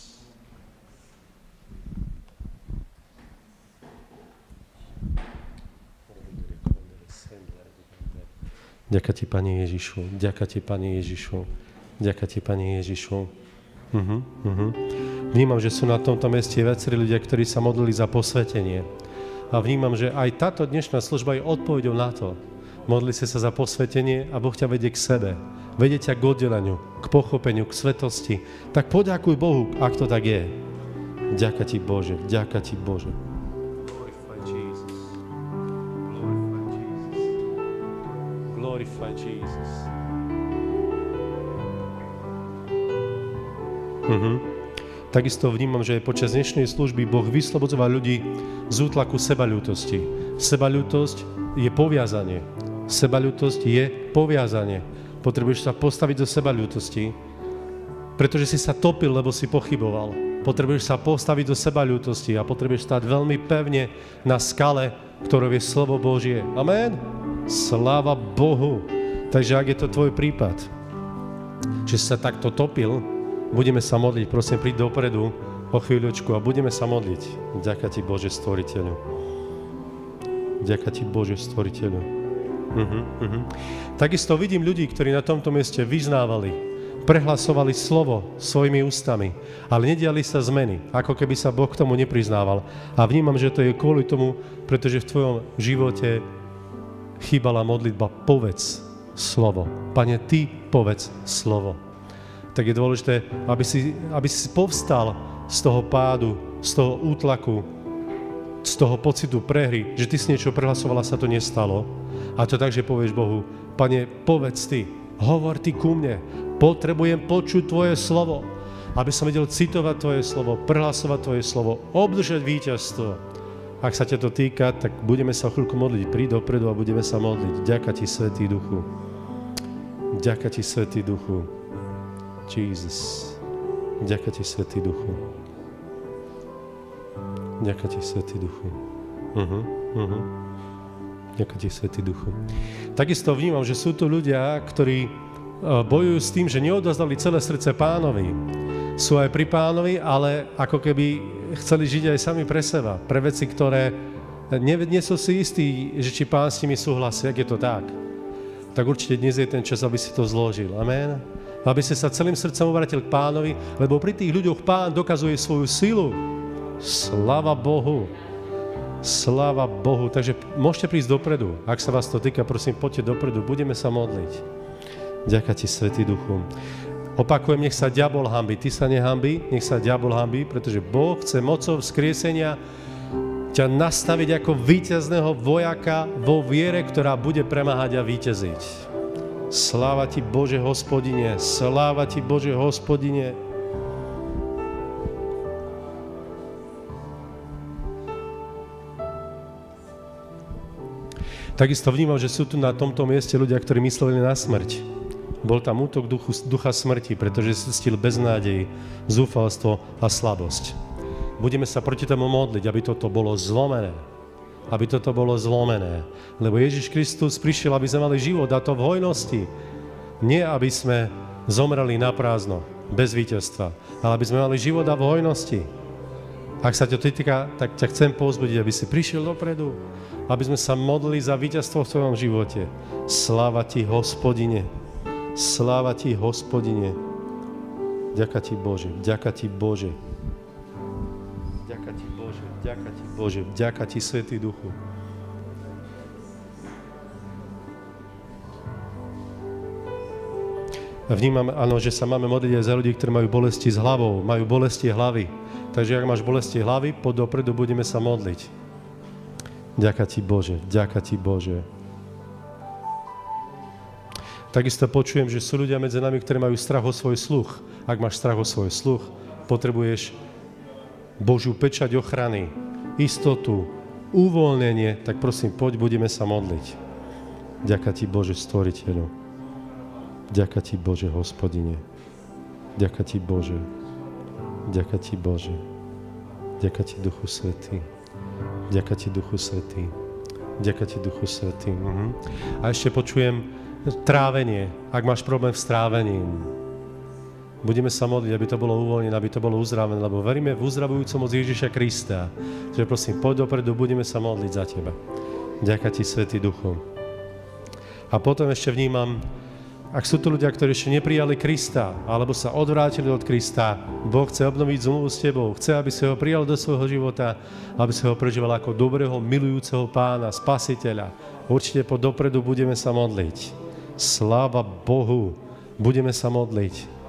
Ďakujem ti, Pane Ježišu. Ďakujem ti, Pane Ježišu. Ďakujem ti, Pane Ježišu. Vnímam, že sú na tomto mieste viacerí ľudia, ktorí sa modlili za posvetenie. A vnímam, že aj táto dnešná služba je odpoveďou na to. Modli si sa za posvetenie a Boh ťa vedie k sebe. Vedie ťa k oddeleniu, k pochopeniu, k svetosti. Tak poďakuj Bohu, ak to tak je. Ďakujem ti, Bože. Ďakujem ti, Bože. Glorify Jesus. Glorify Jesus. Takisto vnímam, že aj počas dnešnej služby Boh vyslobodzoval ľudí z útlaku sebaľútosti. Sebaľútosť je poviazanie. Sebaľútosť je poviazanie. Potrebuješ sa postaviť do sebaľútosti, pretože si sa topil, lebo si pochyboval. Potrebuješ sa postaviť do sebaľútosti a potrebuješ stať veľmi pevne na skale, ktorou je slovo Božie. Amen? Sláva Bohu. Takže ak je to tvoj prípad, že sa takto topil, budeme sa modliť, prosím, príď dopredu o chvíľočku a budeme sa modliť. Ďakujem ti, Bože, Stvoriteľu. Ďakujem ti, Bože, Stvoriteľu. Takisto vidím ľudí, ktorí na tomto mieste vyznávali, prehlasovali slovo svojimi ústami, ale nediali sa zmeny, ako keby sa Boh k tomu nepriznával. A vnímam, že to je kvôli tomu, pretože v tvojom živote chýbala modlitba povedz slovo. Pane, ty povedz slovo. Tak je dôležité, aby si povstal z toho pádu, z toho útlaku, z toho pocitu prehry, že ty si niečo prehlasovala, sa to nestalo. A to tak, že povieš Bohu, Pane, povedz ty, hovor ty ku mne, potrebujem počuť tvoje slovo, aby som vedel citovať tvoje slovo, prehlasovať tvoje slovo, obdržať víťazstvo. Ak sa ťa to týka, tak budeme sa o chvíľku modliť. Príď dopredu a budeme sa modliť. Ďakujem ti, Svätý Duchu. Ďakujem ti, Svätý Duchu. Jesus. Ďakujem ti, Svätý Duchu. Ďakujem ti, Svätý Duchu. Ďakujem ti, Svätý Duchu. Takisto vnímam, že sú tu ľudia, ktorí bojujú s tým, že neodozdali celé srdce Pánovi. Sú aj pri Pánovi, ale ako keby chceli žiť aj sami pre seba. Pre veci, ktoré nie sú si istí, že či Pán s nimi súhlasí, ak je to tak. Tak určite dnes je ten čas, aby si to zložil. Amen. Aby si sa celým srdcom obrátil k Pánovi, lebo pri tých ľuďoch Pán dokazuje svoju silu. Sláva Bohu. Sláva Bohu. Takže môžete prísť dopredu. Ak sa vás to týka, prosím, poďte dopredu. Budeme sa modliť. Ďakujem ti, Svätý Duchu. Opakujem, nech sa diabol hanbí. Ty sa nehanbí, nech sa diabol hanbí, pretože Boh chce mocou vzkriesenia ťa nastaviť ako víťazného vojaka vo viere, ktorá bude premáhať a víťaziť. Sláva ti, Bože Hospodine, sláva ti, Bože Hospodine. Takisto vnímam, že sú tu na tomto mieste ľudia, ktorí mysleli na smrť. Bol tam útok ducha smrti, pretože si cítil beznádej, zúfalstvo a slabosť. Budeme sa proti tomu modliť, aby toto bolo zlomené. Aby toto bolo zlomené. Lebo Ježiš Kristus prišiel, aby sme mali život, a to v hojnosti. Nie, aby sme zomreli na prázdno, bez víťazstva, ale aby sme mali život a v hojnosti. Ak sa ťa týka, tak ťa chcem povzbudiť, aby si prišiel dopredu, aby sme sa modlili za víťazstvo v tvojom živote. Sláva ti, Hospodine. Sláva ti, Hospodine. Ďakujem ti, Bože. Ďakujem ti, Bože. Ďakujem ti, Bože. Ďakujem ti, Bože. Ďakujem ti, Svätý Duchu. Vnímam, áno, že sa máme modliť aj za ľudí, ktorí majú bolesti s hlavou, majú bolesti hlavy. Takže ak máš bolesti hlavy, poď dopredu, budeme sa modliť. Ďakujem ti, Bože. Ďakujem ti, Bože. Takisto počujem, že sú ľudia medzi nami, ktorí majú strach o svoj sluch. Ak máš strach o svoj sluch, potrebuješ Božiu pečať ochrany, istotu, uvoľnenie, tak prosím, poď, budeme sa modliť. Ďakujem ti, Bože, Stvoriteľu. Ďakujem ti, Bože, Hospodine. Ďakujem ti, Bože. Ďakujem ti, Bože. Ďakujem ti, Duchu Svätý. Ďakujem ti, Duchu Svätý. Ďakujem ti, Duchu Svätý. A ešte počujem trávenie, ak máš problém s trávením. Budeme sa modliť, aby to bolo uvoľnené, aby to bolo uzdravené, lebo veríme v uzdravujúcu moc Ježiša Krista. Takže prosím, poď dopredu, budeme sa modliť za teba. Ďakujem ti, Svätý Duchu. A potom ešte vnímam, ak sú tu ľudia, ktorí ešte neprijali Krista, alebo sa odvrátili od Krista, Boh chce obnoviť zmluvu s tebou, chce, aby si ho prijal do svojho života, aby si ho prežíval ako dobrého, milujúceho Pána, Spasiteľa. Určite poď dopredu, budeme sa modliť. Sláva Bohu, budeme sa modliť.